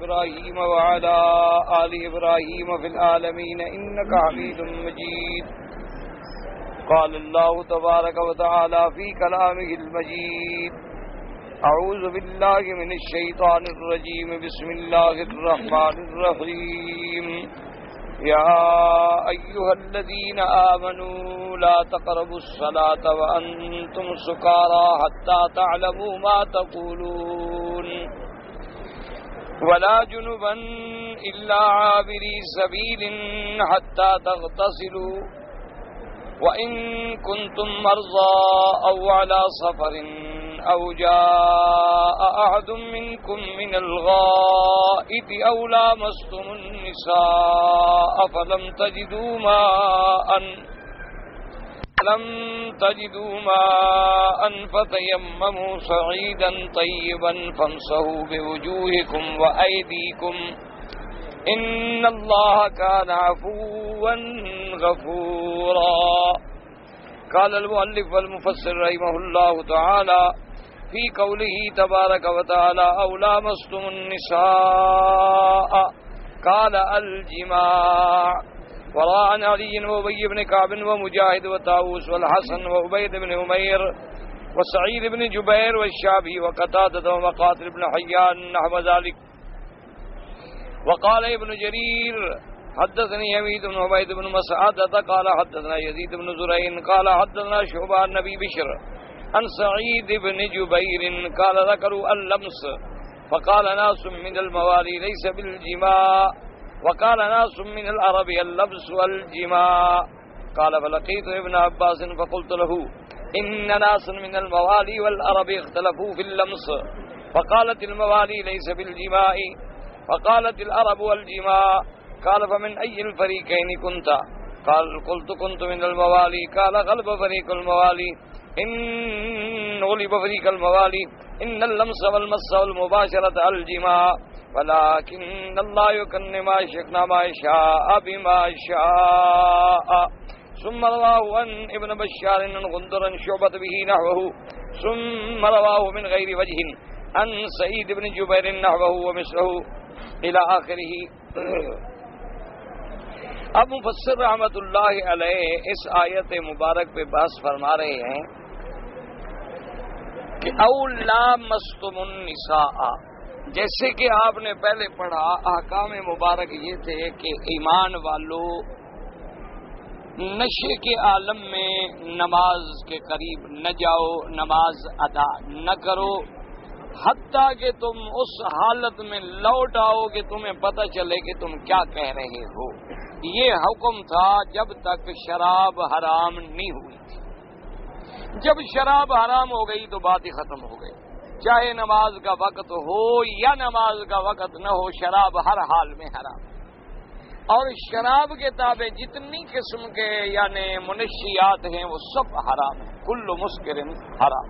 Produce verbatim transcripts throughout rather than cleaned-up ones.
إبراهيم وعلى آل إبراهيم في العالمين إنك حميد مجيد. قال الله تبارك وتعالى في كلامه المجيد: أعوذ بالله من الشيطان الرجيم. بسم الله الرحمن الرحيم. يا أيها الذين آمنوا لا تقربوا الصلاة وأنتم سكارى حتى تعلموا ما تقولون ولا جنبا إلا عابري سبيل حتى تغتسلوا وإن كنتم مرضى أو على سفر أو جاء أحد منكم من الغائط أو لامستم النساء فلم تجدوا ماء لم تجدوا ماء فتيمموا صعيدا طيبا فامسحوا بوجوهكم وأيديكم إن الله كان عفوا غفورا. قال المؤلف والمفسر رحمه الله تعالى في قوله تبارك وتعالى: أو لامستم النساء قال الجماع. وراء عن علي وأبي بن كعب ومجاهد وطاووس والحسن وعبيد بن عمير وسعيد بن جبير والشعبي وقتادة ومقاتل بن حيان نحو ذلك. وقال ابن جرير: حدثني حميد بن عبيد بن مسعدة قال حدثنا يزيد بن زرين قال حدثنا شعبة عن نبي بشر عن سعيد بن جبير قال ذكروا اللمس فقال ناس من الموالي ليس بالجماع وقال ناس من العرب اللبس والجماع. قال فلقيت ابن عباس فقلت له: إن ناس من الموالي والعرب اختلفوا في اللمس فقالت الموالي ليس بالجماع فقالت العرب والجماع. قال فمن أي الفريقين كنت؟ قال قلت كنت من الموالي. قال غلب فريق الموالي إن غلب فريق الموالي إن اللمس والمس والمباشرة الجماع ولكن الله يكن ما شئنا ما شاء بما شاء. ثم رواه عن ابن بشار عن غندر شعبة به نحوه ثم رواه من غير وجه عن سعيد بن جبير نحوه ومثله إلى آخره. اب مفسر رحمت اللہ علیہ اس آیت مبارک پہ بحث فرما رہے ہیں کہ او لامستم النساء، جیسے کہ آپ نے پہلے پڑھا احکام مبارک یہ تھے کہ ایمان والو نشے کے عالم میں نماز کے قریب نہ جاؤ، نماز ادا نہ کرو حتیٰ کہ تم اس حالت میں لوٹ آؤ کہ تمہیں پتہ چلے کہ تم کیا کہہ رہے ہو. یہ حکم تھا جب تک شراب حرام نہیں ہوئی تھی. جب شراب حرام ہو گئی تو بات ہی ختم ہو گئی. چاہے نماز کا وقت ہو یا نماز کا وقت نہ ہو، شراب ہر حال میں حرام. اور شراب کے تابع جتنی قسم کے یعنی منشیات ہیں وہ سب حرام ہیں. کل مسکر حرام.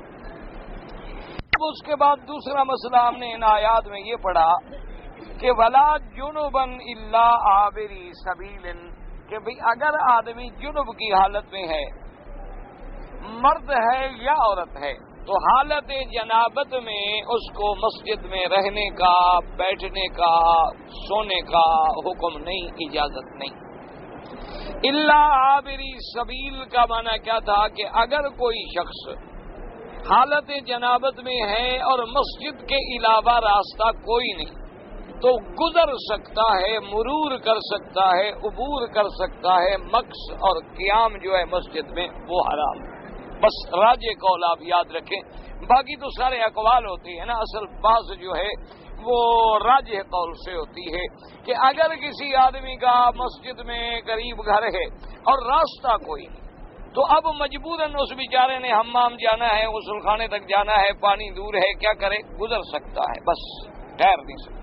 اب اس کے بعد دوسرا مسئلہ ہم نے ان آیات میں یہ پڑھا کہ ولا جنبن الا عابری سبیل، کہ بھئی اگر آدمی جنب کی حالت میں ہے، مرد ہے یا عورت ہے، تو حالت جنابت میں اس کو مسجد میں رہنے کا، بیٹھنے کا، سونے کا حکم نہیں، اجازت نہیں. الا عابری سبیل کا معنی کیا تھا کہ اگر کوئی شخص حالت جنابت میں ہے اور مسجد کے علاوہ راستہ کوئی نہیں تو گزر سکتا ہے، مرور کر سکتا ہے، عبور کر سکتا ہے. مکث اور قیام جو ہے مسجد میں وہ حرام. بس راجح قول آپ یاد رکھیں، باقی تو سارے اقوال ہوتے ہیں نا، اصل بات جو ہے وہ راجح قول سے ہوتی ہے کہ اگر کسی آدمی کا مسجد میں قریب گھر ہے اور راستہ کوئی نہیں تو اب مجبوراً اس بیچارے نے حمام جانا ہے، غسل خانے تک جانا ہے، پانی دور ہے، کیا کرے؟ گزر سکتا ہے، بس ٹھہر نہیں سکتا.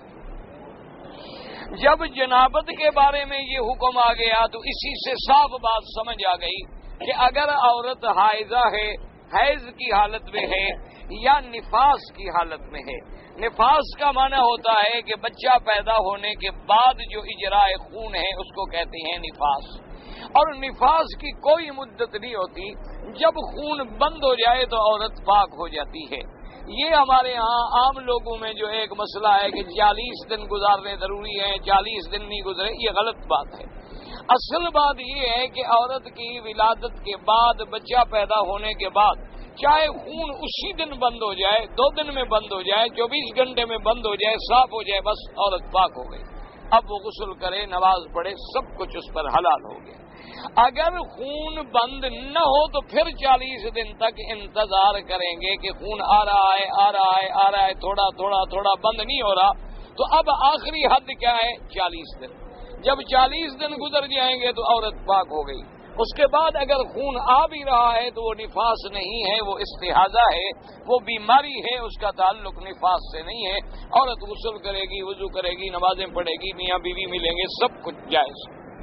جب جنابت کے بارے میں یہ حکم آ گیا تو اسی سے صاف بات سمجھ آ گئی کہ اگر عورت حائضہ ہے، حیض کی حالت میں ہے یا نفاس کی حالت میں ہے. نفاس کا معنی ہوتا ہے کہ بچہ پیدا ہونے کے بعد جو اجراء خون ہے اس کو کہتے ہیں نفاس. اور نفاس کی کوئی مدت نہیں ہوتی، جب خون بند ہو جائے تو عورت پاک ہو جاتی ہے. یہ ہمارے ہاں عام لوگوں میں جو ایک مسئلہ ہے کہ چالیس دن گزارنے ضروری ہیں، چالیس دن نہیں گزرے، یہ غلط بات ہے۔ اصل بات یہ ہے کہ عورت کی ولادت کے بعد، بچہ پیدا ہونے کے بعد، چاہے خون اسی دن بند ہو جائے، دو دن میں بند ہو جائے، چوبیس گھنٹے میں بند ہو جائے، صاف ہو جائے، بس عورت پاک ہو گئی۔ اب وہ غسل کرے، نماز پڑھے، سب کچھ اس پر حلال ہو گیا۔ اگر خون بند نہ ہو تو پھر چالیس دن تک انتظار کریں گے کہ خون آ رہا ہے آ رہا ہے آ رہا ہے تھوڑا تھوڑا تھوڑا، بند نہیں ہو رہا، تو اب آخری حد کیا ہے؟ چالیس دن۔ جب چالیس دن گزر جائیں گے تو عورت پاک ہو گئی۔ اس کے بعد اگر خون آ بھی رہا ہے تو وہ نفاس نہیں ہے، وہ استحاضہ ہے، وہ بیماری ہے، اس کا تعلق نفاس سے نہیں ہے۔ عورت غسل کرے گی، وضو کرے گی، نمازیں پڑھے گی، میاں بیوی ملیں گے، سب کچھ جائز۔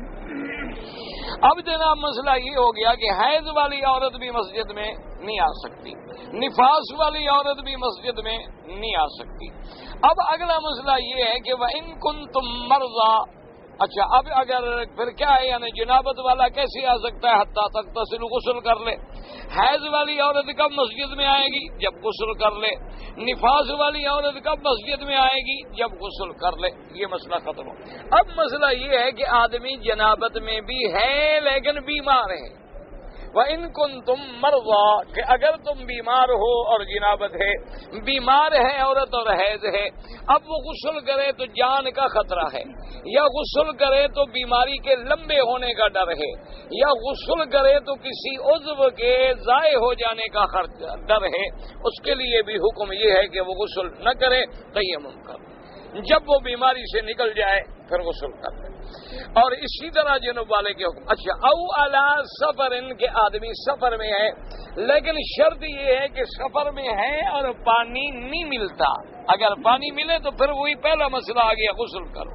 اب جناب مسئلہ یہ ہو گیا کہ حیض والی عورت بھی مسجد میں نہیں آ سکتی، نفاس والی عورت بھی مسجد میں نہیں آ سکتی۔ اب اگلا مسئلہ یہ ہے کہ وَإِن كُنتُم مَرْضَىٰ، اچھا اب اگر پھر کیا ہے، یعنی جنابت والا کیسے آ سکتا ہے؟ حتیٰ تک تغتسل، غسل کر لے۔ حیض والی عورت کب مسجد میں آئے گی؟ جب غسل کر لے۔ نفاس والی عورت کب مسجد میں آئے گی؟ جب غسل کر لے۔ یہ مسئلہ ختم ہو۔ اب مسئلہ یہ ہے کہ آدمی جنابت میں بھی ہے لیکن بیمار ہے۔ وَإِن كُنتُم مَرْضَىٰ، کہ اگر تم بیمار ہو اور جنابت ہے، بیمار ہے عورت اور حیض ہے، اب وہ غسل کرے تو جان کا خطرہ ہے، یا غسل کرے تو بیماری کے لمبے ہونے کا ڈر ہے، یا غسل کرے تو کسی عضو کے ضائع ہو جانے کا ڈر ہے، اس کے لیے بھی حکم یہ ہے کہ وہ غسل نہ کرے، تیمم کرے۔ جب وہ بیماری سے نکل جائے پھر غسل کر لے۔ اور اسی طرح جنوب والے کے حکم، اچھا او علی سفر، ان کے آدمی سفر میں ہے، لیکن شرط یہ ہے کہ سفر میں ہے اور پانی نہیں ملتا۔ اگر پانی ملے تو پھر وہی پہلا مسئلہ آ گیا، غسل کرو۔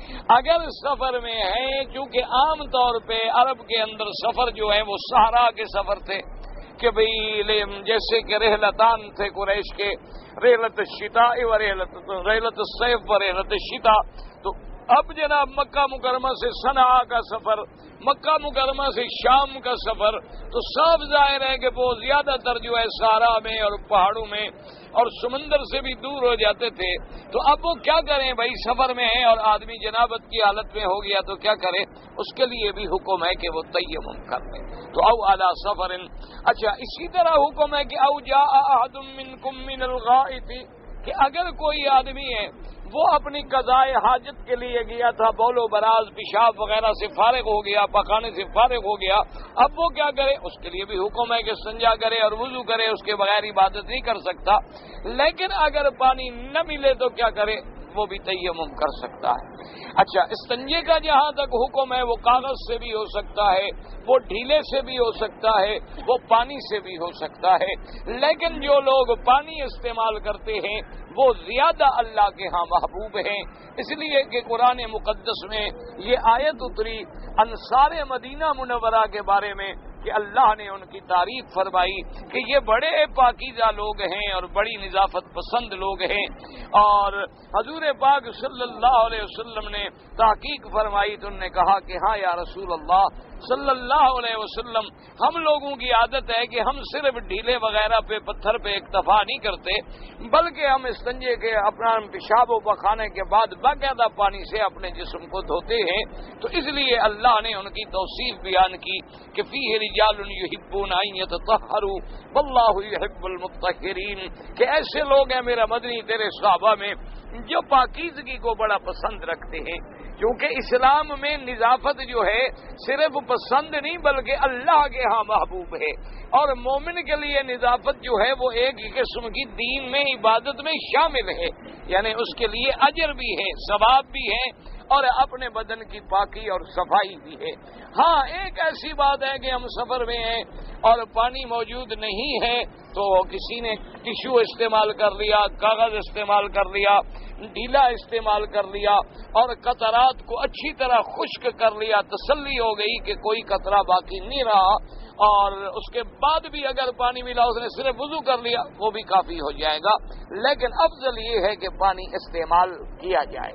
اگر سفر میں ہے، چونکہ عام طور پہ عرب کے اندر سفر جو ہے وہ صحرا کے سفر تھے، کہ بھئی جیسے کہ رحلتان تھے قریش کے، رحلت الشتاء و رحلت رحلت الصیف و رحلت الشتاء۔ تو اب جناب مکہ مکرمہ سے صنعاء کا سفر، مکہ مکرمہ سے شام کا سفر، تو صاف ظاہر ہے کہ بہت زیادہ تر جو ہے صحرا میں اور پہاڑوں میں اور سمندر سے بھی دور ہو جاتے تھے۔ تو اب وہ کیا کریں بھائی، سفر میں ہے اور آدمی جنابت کی حالت میں ہو گیا تو کیا کرے؟ اس کے لیے بھی حکم ہے کہ وہ تیمم کر لے۔ تو او علی سفر، اچھا اسی طرح حکم ہے کہ او جاء احد منکم من الغائط، کہ اگر کوئی آدمی ہے وہ اپنی قضاء حاجت کے لیے گیا تھا، بول و براز پیشاب وغیرہ سے فارغ ہو گیا، پکانے سے فارغ ہو گیا، اب وہ کیا کرے؟ اس کے لیے بھی حکم ہے کہ استنجا کرے اور وضو کرے، اس کے بغیر عبادت نہیں کر سکتا۔ لیکن اگر پانی نہ ملے تو کیا کرے؟ وہ بھی تیمم کر سکتا ہے۔ اچھا استنجے کا جہاں تک حکم ہے وہ کاغذ سے بھی ہو سکتا ہے، وہ ڈھیلے سے بھی ہو سکتا ہے، وہ پانی سے بھی ہو سکتا ہے، لیکن جو لوگ پانی استعمال کرتے ہیں وہ زیادہ اللہ کے ہاں محبوب ہیں، اس لیے کہ قرآن مقدس میں یہ آیت اتری انصار مدینہ منورہ کے بارے میں کہ اللہ نے ان کی تعریف فرمائی کہ یہ بڑے پاکیزہ لوگ ہیں اور بڑی نظافت پسند لوگ ہیں۔ اور حضور پاک صلی اللہ علیہ وسلم نے تحقیق فرمائی تو انہوں نے کہا کہ ہاں یا رسول اللہ صلی اللہ علیہ وسلم، ہم لوگوں کی عادت ہے کہ ہم صرف ڈھیلے وغیرہ پہ پتھر پہ اکتفا نہیں کرتے، بلکہ ہم استنجے کے اپنا پیشاب و پخانے کے بعد باقاعدہ پانی سے اپنے جسم کو دھوتے ہیں۔ تو اس لیے اللہ نے ان کی توصیف بیان کی کہ فیہ رجال یحبون ان یتطہروا واللہ یحب المطہرین، کہ ایسے لوگ ہیں میرا مدنی تیرے صحابہ میں جو پاکیزگی کو بڑا پسند رکھتے ہیں، کیونکہ اسلام میں نظافت جو ہے صرف پسند نہیں بلکہ اللہ کے ہاں محبوب ہے، اور مومن کے لیے نظافت جو ہے وہ ایک قسم کی دین میں عبادت میں شامل ہے، یعنی اس کے لیے اجر بھی ہے، ثواب بھی ہے، اور اپنے بدن کی پاکی اور صفائی بھی ہے۔ ہاں ایک ایسی بات ہے کہ ہم سفر میں ہیں اور پانی موجود نہیں ہے تو کسی نے ٹیشو استعمال کر لیا، کاغذ استعمال کر لیا، ڈھیلا استعمال کر لیا اور قطرات کو اچھی طرح خشک کر لیا، تسلی ہو گئی کہ کوئی قطرہ باقی نہیں رہا، اور اس کے بعد بھی اگر پانی ملا اس نے صرف وضو کر لیا وہ بھی کافی ہو جائے گا، لیکن افضل یہ ہے کہ پانی استعمال کیا جائے۔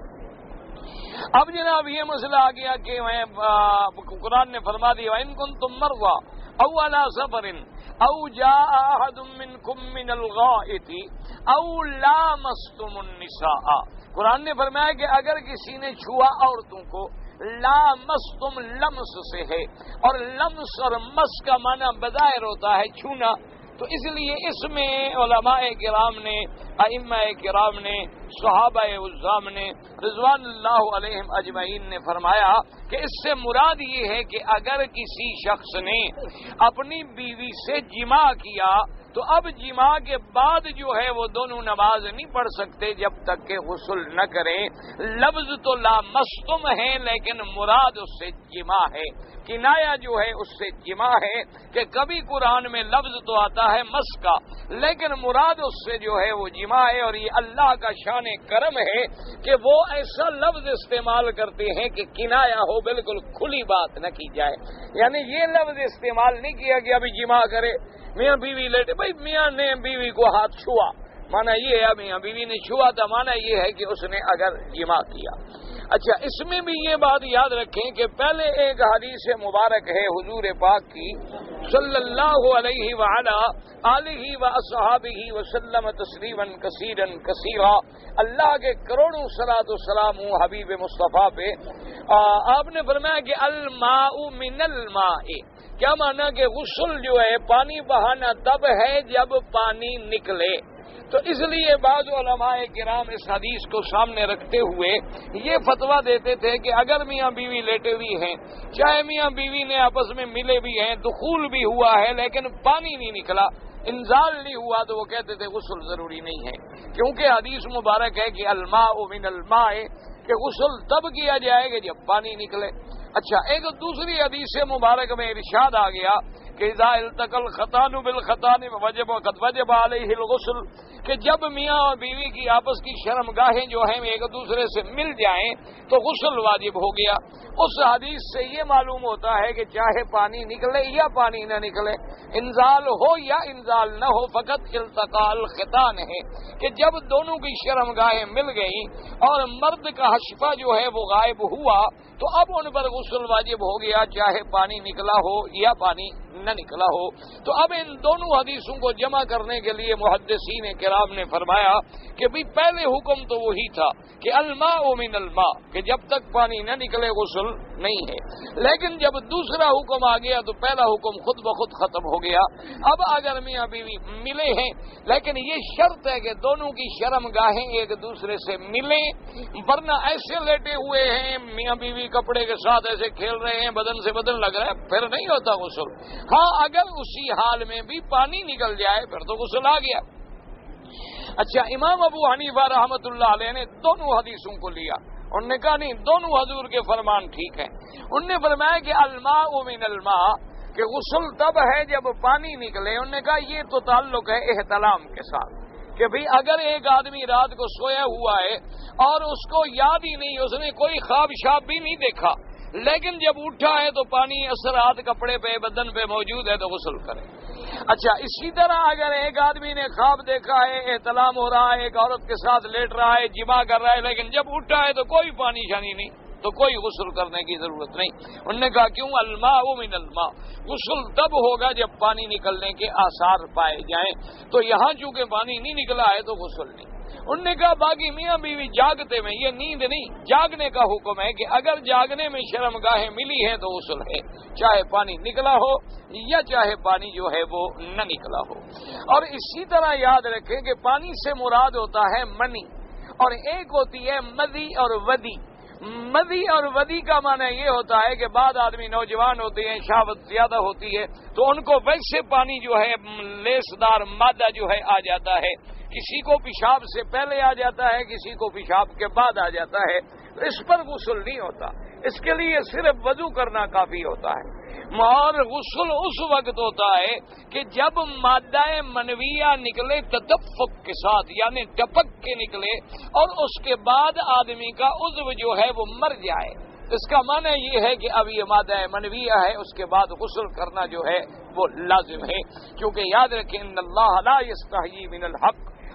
اب جناب یہ مسئلہ آ گیا کہ میں قرآن نے فرما دیا ان کنتم مرضی او علی سفر، او جاء احد منکم من الغائط او لامستم النساء، قرآن نے فرمایا کہ اگر کسی نے چھوا عورتوں کو، لامستم لمس سے ہے، اور لمس اور مس کا معنی بظاہر ہوتا ہے چھونا، تو اس لیے اس میں علماء کرام نے، ائمہ کرام نے، صحابہ عظام نے رضوان اللہ علیہم اجمعین نے فرمایا کہ اس سے مراد یہ ہے کہ اگر کسی شخص نے اپنی بیوی سے جماع کیا تو اب جماع کے بعد جو ہے وہ دونوں نماز نہیں پڑھ سکتے جب تک کہ غسل نہ کریں۔ لفظ تو لامستم ہے لیکن مراد اس سے جماع ہے، کنایا جو ہے اس سے جماع ہے، کہ کبھی قرآن میں لفظ تو آتا ہے مس کا لیکن مراد اس سے جو ہے وہ جماع ہے، اور یہ اللہ کا شان کرم ہے کہ وہ ایسا لفظ استعمال کرتے ہیں کہ کنایا ہو، بالکل کھلی بات نہ کی جائے، یعنی یہ لفظ استعمال نہیں کیا کہ ابھی جماع کرے، میاں بیوی لیٹے، بھائی میاں نے بیوی کو ہاتھ چھوا، مانا یہ ہے میاں بیوی نے چھوا تھا، مانا یہ ہے کہ اس نے اگر جماع کیا۔ اچھا، اس میں بھی یہ بات یاد رکھیں کہ پہلے ایک حدیث مبارک ہے حضور پاک کی صلی اللہ علیہ وعلا آلہ واصحابہ وسلم تسلیما کثیرا کثیرا، اللہ کے کروڑوں صلاۃ و سلام ہوں حبیب مصطفیٰ پہ۔ آپ نے فرمایا کہ الماء من الماء، کیا مانا کہ غسل جو ہے پانی بہانا تب ہے جب پانی نکلے، تو اس لیے بعض علماء کرام اس حدیث کو سامنے رکھتے ہوئے یہ فتویٰ دیتے تھے کہ اگر میاں بیوی لیٹے ہوئی ہیں، چاہے میاں بیوی نے آپس میں ملے بھی ہیں، دخول بھی ہوا ہے لیکن پانی نہیں نکلا، انزال نہیں ہوا، تو وہ کہتے تھے غسل ضروری نہیں ہے، کیونکہ حدیث مبارک ہے کہ الماء من الماء، کہ غسل تب کیا جائے گا جب پانی نکلے۔ اچھا، ایک دوسری حدیث مبارک میں ارشاد آ گیا کہ اذا التقى الختان بالختان وجب قد وجب علیہ الغسل، کہ جب میاں اور بیوی کی آپس کی شرم گاہیں جو ہیں ایک دوسرے سے مل جائیں تو غسل واجب ہو گیا۔ اس حدیث سے یہ معلوم ہوتا ہے کہ چاہے پانی نکلے یا پانی نہ نکلے، انزال ہو یا انزال نہ ہو، فقط التقاء الختان ہے کہ جب دونوں کی شرم گاہیں مل گئیں اور مرد کا حشفہ جو ہے وہ غائب ہوا تو اب ان پر غسل واجب ہو گیا، چاہے پانی نکلا ہو یا پانی نہ نکلا ہو۔ تو اب ان دونوں حدیثوں کو جمع کرنے کے لیے محدثین کرام نے فرمایا کہ بھی پہلے حکم تو وہی تھا کہ الماء من الماء، کہ جب تک پانی نہ نکلے غسل نہیں ہے، لیکن جب دوسرا حکم آ گیا تو پہلا حکم خود بخود ختم ہو گیا۔ اب اگر میاں بیوی ملے ہیں لیکن یہ شرط ہے کہ دونوں کی شرم گاہیں ایک دوسرے سے ملیں، ورنہ ایسے لیٹے ہوئے ہیں میاں بیوی کپڑے کے ساتھ ایسے کھیل رہے ہیں، بدن سے بدن لگ رہا ہے، پھر نہیں ہوتا غسل۔ ہاں، اگر اسی حال میں بھی پانی نکل جائے پھر تو غسل آ گیا۔ اچھا، امام ابو حنیفہ رحمۃ اللہ علیہ نے دونوں حدیثوں کو لیا، انہوں نے کہا نہیں، دونوں حضور کے فرمان ٹھیک ہیں۔ انہوں نے فرمایا کہ الماء من الماء، کہ غسل تب ہے جب پانی نکلے۔ انہوں نے کہا یہ تو تعلق ہے احتلام کے ساتھ، کہ بھئی اگر ایک آدمی رات کو سویا ہوا ہے اور اس کو یاد ہی نہیں، اس نے کوئی خواب شاب بھی نہیں دیکھا، لیکن جب اٹھا ہے تو پانی اثرات کپڑے پہ بدن پہ موجود ہے تو غسل کرے۔ اچھا، اسی طرح اگر ایک آدمی نے خواب دیکھا ہے، احتلام ہو رہا ہے، ایک عورت کے ساتھ لیٹ رہا ہے، جماع کر رہا ہے، لیکن جب اٹھا ہے تو کوئی پانی شانی نہیں، تو کوئی غسل کرنے کی ضرورت نہیں۔ انہوں نے کہا کیوں؟ الماء من الماء، غسل تب ہوگا جب پانی نکلنے کے آثار پائے جائیں، تو یہاں چونکہ پانی نہیں نکلا ہے تو غسل نہیں۔ انہوں نے کہا باقی میاں بیوی جاگتے میں، یہ نیند نہیں، جاگنے کا حکم ہے کہ اگر جاگنے میں شرم گاہیں ملی ہیں تو غسل ہے، چاہے پانی نکلا ہو یا چاہے پانی جو ہے وہ نہ نکلا ہو۔ اور اسی طرح یاد رکھیں کہ پانی سے مراد ہوتا ہے منی، اور ایک ہوتی ہے مدی اور ودی۔ مدی اور ودی کا معنی یہ ہوتا ہے کہ بعض آدمی نوجوان ہوتے ہیں، شہوت زیادہ ہوتی ہے تو ان کو ویسے پانی جو ہے لیسدار مادہ جو ہے آ جاتا ہے، کسی کو پیشاب سے پہلے آ جاتا ہے، کسی کو پیشاب کے بعد آ جاتا ہے، تو اس پر غسل نہیں ہوتا، اس کے لیے صرف وضو کرنا کافی ہوتا ہے۔ اور غسل اس وقت ہوتا ہے کہ جب مادہ منویہ نکلے تدفق کے ساتھ، یعنی ٹپک کے نکلے، اور اس کے بعد آدمی کا عضو جو ہے وہ مر جائے۔ اس کا معنی یہ ہے کہ اب یہ مادہ منویہ ہے، اس کے بعد غسل کرنا جو ہے وہ لازم ہے، کیونکہ یاد رکھیں ان اللہ لا یستحیی من الحق،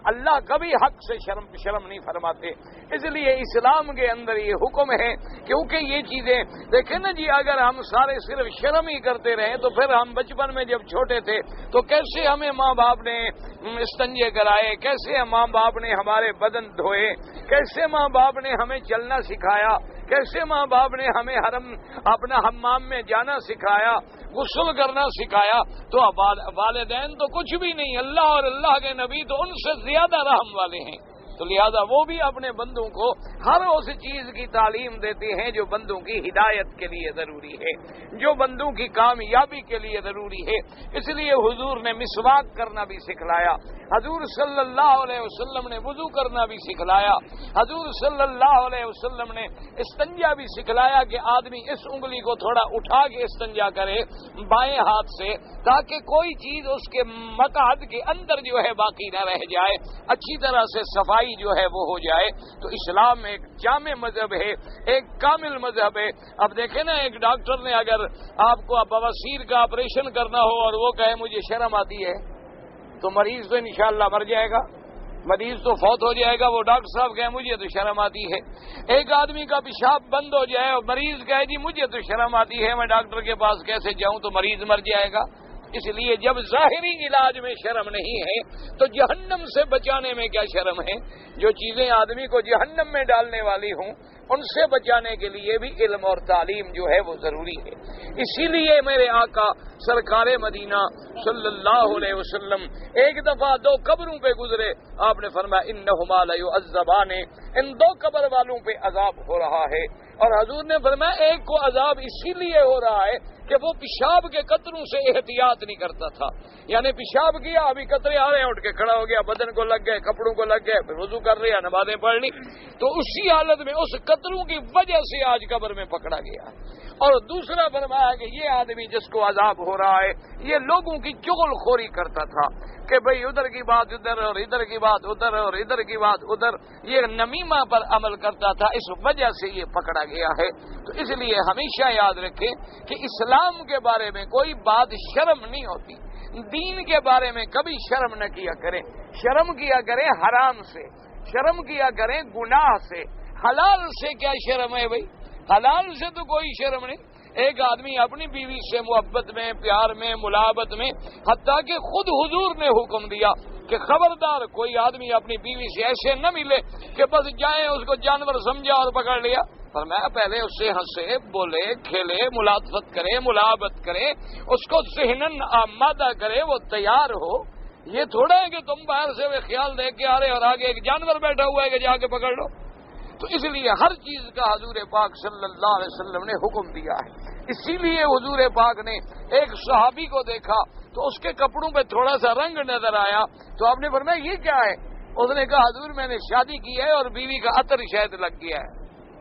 اللہ کبھی حق سے شرم شرم نہیں فرماتے. اس لیے اسلام کے اندر یہ حکم ہے، کیونکہ یہ چیزیں دیکھیں نا جی، اگر ہم سارے صرف شرم ہی کرتے رہے تو پھر ہم بچپن میں جب چھوٹے تھے تو کیسے ہمیں ماں باپ نے استنجے کرائے، کیسے ماں باپ نے ہمارے بدن دھوئے، کیسے ماں باپ نے ہمیں چلنا سکھایا، کیسے ماں باپ نے ہمیں حرم اپنا حمام میں جانا سکھایا، غسل کرنا سکھایا. تو والدین تو کچھ بھی نہیں، اللہ اور اللہ کے نبی تو ان سے زیادہ رحم والے ہیں. تو لہذا وہ بھی اپنے بندوں کو ہر اس چیز کی تعلیم دیتے ہیں جو بندوں کی ہدایت کے لیے ضروری ہے، جو بندوں کی کامیابی کے لیے ضروری ہے. اس لیے حضور نے مسواک کرنا بھی سکھلایا، حضور صلی اللہ علیہ وسلم نے وضو کرنا بھی سکھلایا، حضور صلی اللہ علیہ وسلم نے استنجا بھی سکھلایا کہ آدمی اس انگلی کو تھوڑا اٹھا کے استنجا کرے بائیں ہاتھ سے، تاکہ کوئی چیز اس کے مقعد کے اندر جو ہے باقی نہ رہ جائے، اچھی طرح سے صفائی جو ہے وہ ہو جائے. تو اسلام ایک جامع مذہب ہے، ایک کامل مذہب ہے. اب دیکھیں نا، ایک ڈاکٹر نے اگر آپ کو بواسیر کا آپریشن کرنا ہو اور وہ کہے مجھے شرم آتی ہے، تو مریض تو انشاءاللہ مر جائے گا، مریض تو فوت ہو جائے گا. وہ ڈاکٹر صاحب کہے مجھے تو شرم آتی ہے. ایک آدمی کا پیشاب بند ہو جائے اور مریض کہے جی مجھے تو شرم آتی ہے، میں ڈاکٹر کے پاس کیسے جاؤں، تو مریض مر جائے گا. اس لیے جب ظاہری علاج میں شرم نہیں ہے تو جہنم سے بچانے میں کیا شرم ہے؟ جو چیزیں آدمی کو جہنم میں ڈالنے والی ہوں ان سے بچانے کے لیے بھی علم اور تعلیم جو ہے وہ ضروری ہے. اسی لیے میرے آقا سرکار مدینہ صلی اللہ علیہ وسلم ایک دفعہ دو قبروں پہ گزرے، آپ نے فرمایا انہما لیعذبان، ان دو قبر والوں پہ عذاب ہو رہا ہے. اور حضور نے فرمایا ایک کو عذاب اسی لیے ہو رہا ہے کہ وہ پیشاب کے قطروں سے احتیاط نہیں کرتا تھا. یعنی پیشاب کیا، ابھی قطرے آ رہے ہیں، اٹھ کے کھڑا ہو گیا، بدن کو لگ گئے، کپڑوں کو لگ گئے، پھر وضو کر رہے ہیں، نمازیں پڑھ لی، تو اسی حالت میں اس قطروں کی وجہ سے آج قبر میں پکڑا گیا. اور دوسرا فرمایا کہ یہ آدمی جس کو عذاب ہو رہا ہے یہ لوگوں کی چغل خوری کرتا تھا کہ بھئی ادھر کی بات ادھر اور ادھر کی بات ادھر اور ادھر کی بات ادھر، یہ نمیمہ پر عمل کرتا تھا، اس وجہ سے یہ پکڑا گیا ہے. تو اس لیے ہمیشہ یاد رکھیں کہ اسلام کے بارے میں کوئی بات شرم نہیں ہوتی. دین کے بارے میں کبھی شرم نہ کیا کریں. شرم کیا کریں حرام سے، شرم کیا کریں گناہ سے. حلال سے کیا شرم ہے بھائی؟ حلال سے تو کوئی شرم نہیں. ایک آدمی اپنی بیوی سے محبت میں، پیار میں، ملاحبت میں، حتیٰ کہ خود حضور نے حکم دیا کہ خبردار کوئی آدمی اپنی بیوی سے ایسے نہ ملے کہ بس جائیں اس کو جانور سمجھا اور پکڑ لیا. فرمایا پہلے اس سے ہنسے، بولے، کھیلے، ملاطفت کرے، ملاحبت کرے، اس کو ذہناً آمادہ کرے، وہ تیار ہو. یہ تھوڑا ہے کہ تم باہر سے وہ خیال دیکھ کے آ رہے اور آگے ایک جانور بیٹھا ہوا ہے کہ جا کے پکڑ لو. تو اس لیے ہر چیز کا حضور پاک صلی اللہ علیہ وسلم نے حکم دیا ہے. اسی لیے حضور پاک نے ایک صحابی کو دیکھا تو اس کے کپڑوں پہ تھوڑا سا رنگ نظر آیا تو آپ نے فرمایا یہ کیا ہے؟ اس نے کہا حضور میں نے شادی کی ہے اور بیوی کا عطر شاید لگ گیا ہے.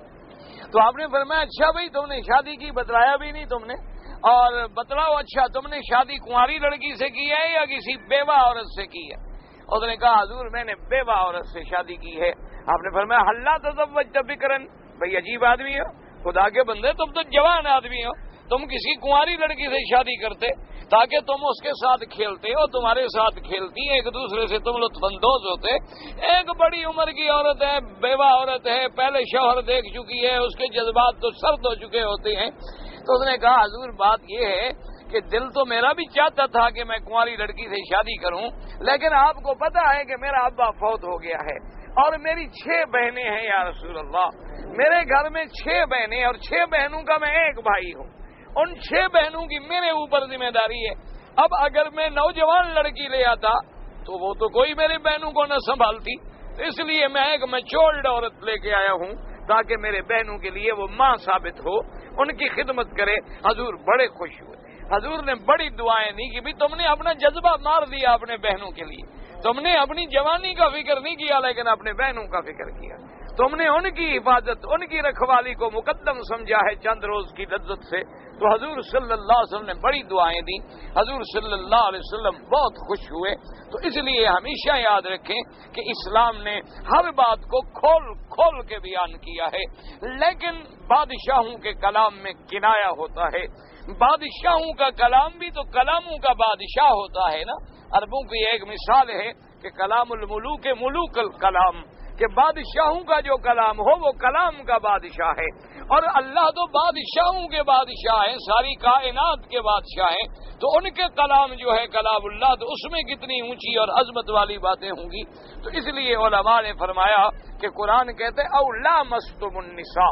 تو آپ نے فرمایا اچھا بھائی تم نے شادی کی، بتلایا بھی نہیں تم نے، اور بتلاؤ اچھا تم نے شادی کنواری لڑکی سے کی ہے یا کسی بیوہ عورت سے کی ہے؟ اس نے کہا حضور میں نے بیوہ عورت سے شادی کی ہے. آپ نے فرمایا حلّا تزوجت بکرن، بھئی عجیب آدمی ہو، خدا کے بندے تم تو جوان آدمی ہو، تم کسی کنواری لڑکی سے شادی کرتے تاکہ تم اس کے ساتھ کھیلتے ہو، تمہارے ساتھ کھیلتی ایک دوسرے سے تم لطف اندوز ہوتے. ایک بڑی عمر کی عورت ہے، بیوہ عورت ہے، پہلے شوہر دیکھ چکی ہے، اس کے جذبات تو سرد ہو چکے ہوتے ہیں. تو اس نے کہا حضور بات یہ ہے کہ دل تو میرا بھی چاہتا تھا کہ میں کنواری لڑکی سے شادی کروں، لیکن آپ کو پتا ہے کہ میرا ابا فوت ہو گیا ہے اور میری چھ بہنیں ہیں یا رسول اللہ. میرے گھر میں چھ بہنیں اور چھ بہنوں کا میں ایک بھائی ہوں، ان چھ بہنوں کی میرے اوپر ذمہ داری ہے. اب اگر میں نوجوان لڑکی لے آتا تو وہ تو کوئی میری بہنوں کو نہ سنبھالتی، اس لیے میں ایک میچورڈ عورت لے کے آیا ہوں تاکہ میرے بہنوں کے لیے وہ ماں ثابت ہو، ان کی خدمت کرے. حضور بڑے خوش ہوئے، حضور نے بڑی دعائیں دی کہ بھی تم نے اپنا جذبہ مار دیا اپنے بہنوں کے لیے، تم نے اپنی جوانی کا فکر نہیں کیا لیکن اپنے بہنوں کا فکر کیا، تم نے ان کی حفاظت، ان کی رکھوالی کو مقدم سمجھا ہے چند روز کی لذت سے. تو حضور صلی اللہ علیہ وسلم نے بڑی دعائیں دی، حضور صلی اللہ علیہ وسلم بہت خوش ہوئے. تو اس لیے ہمیشہ یاد رکھیں کہ اسلام نے ہر بات کو کھول کھول کے بیان کیا ہے، لیکن بادشاہوں کے کلام میں کنایا ہوتا ہے. بادشاہوں کا کلام بھی تو کلاموں کا بادشاہ ہوتا ہے نا. عربوں کی ایک مثال ہے کہ کلام الملوک ملوک الکلام، کہ بادشاہوں کا جو کلام ہو وہ کلام کا بادشاہ ہے، اور اللہ تو بادشاہوں کے بادشاہ ہیں، ساری کائنات کے بادشاہ ہیں، تو ان کے کلام جو ہے کلام اللہ، تو اس میں کتنی اونچی اور عظمت والی باتیں ہوں گی۔ تو اس لیے علماء نے فرمایا کہ قرآن کہتے ہیں او لامستم النساء،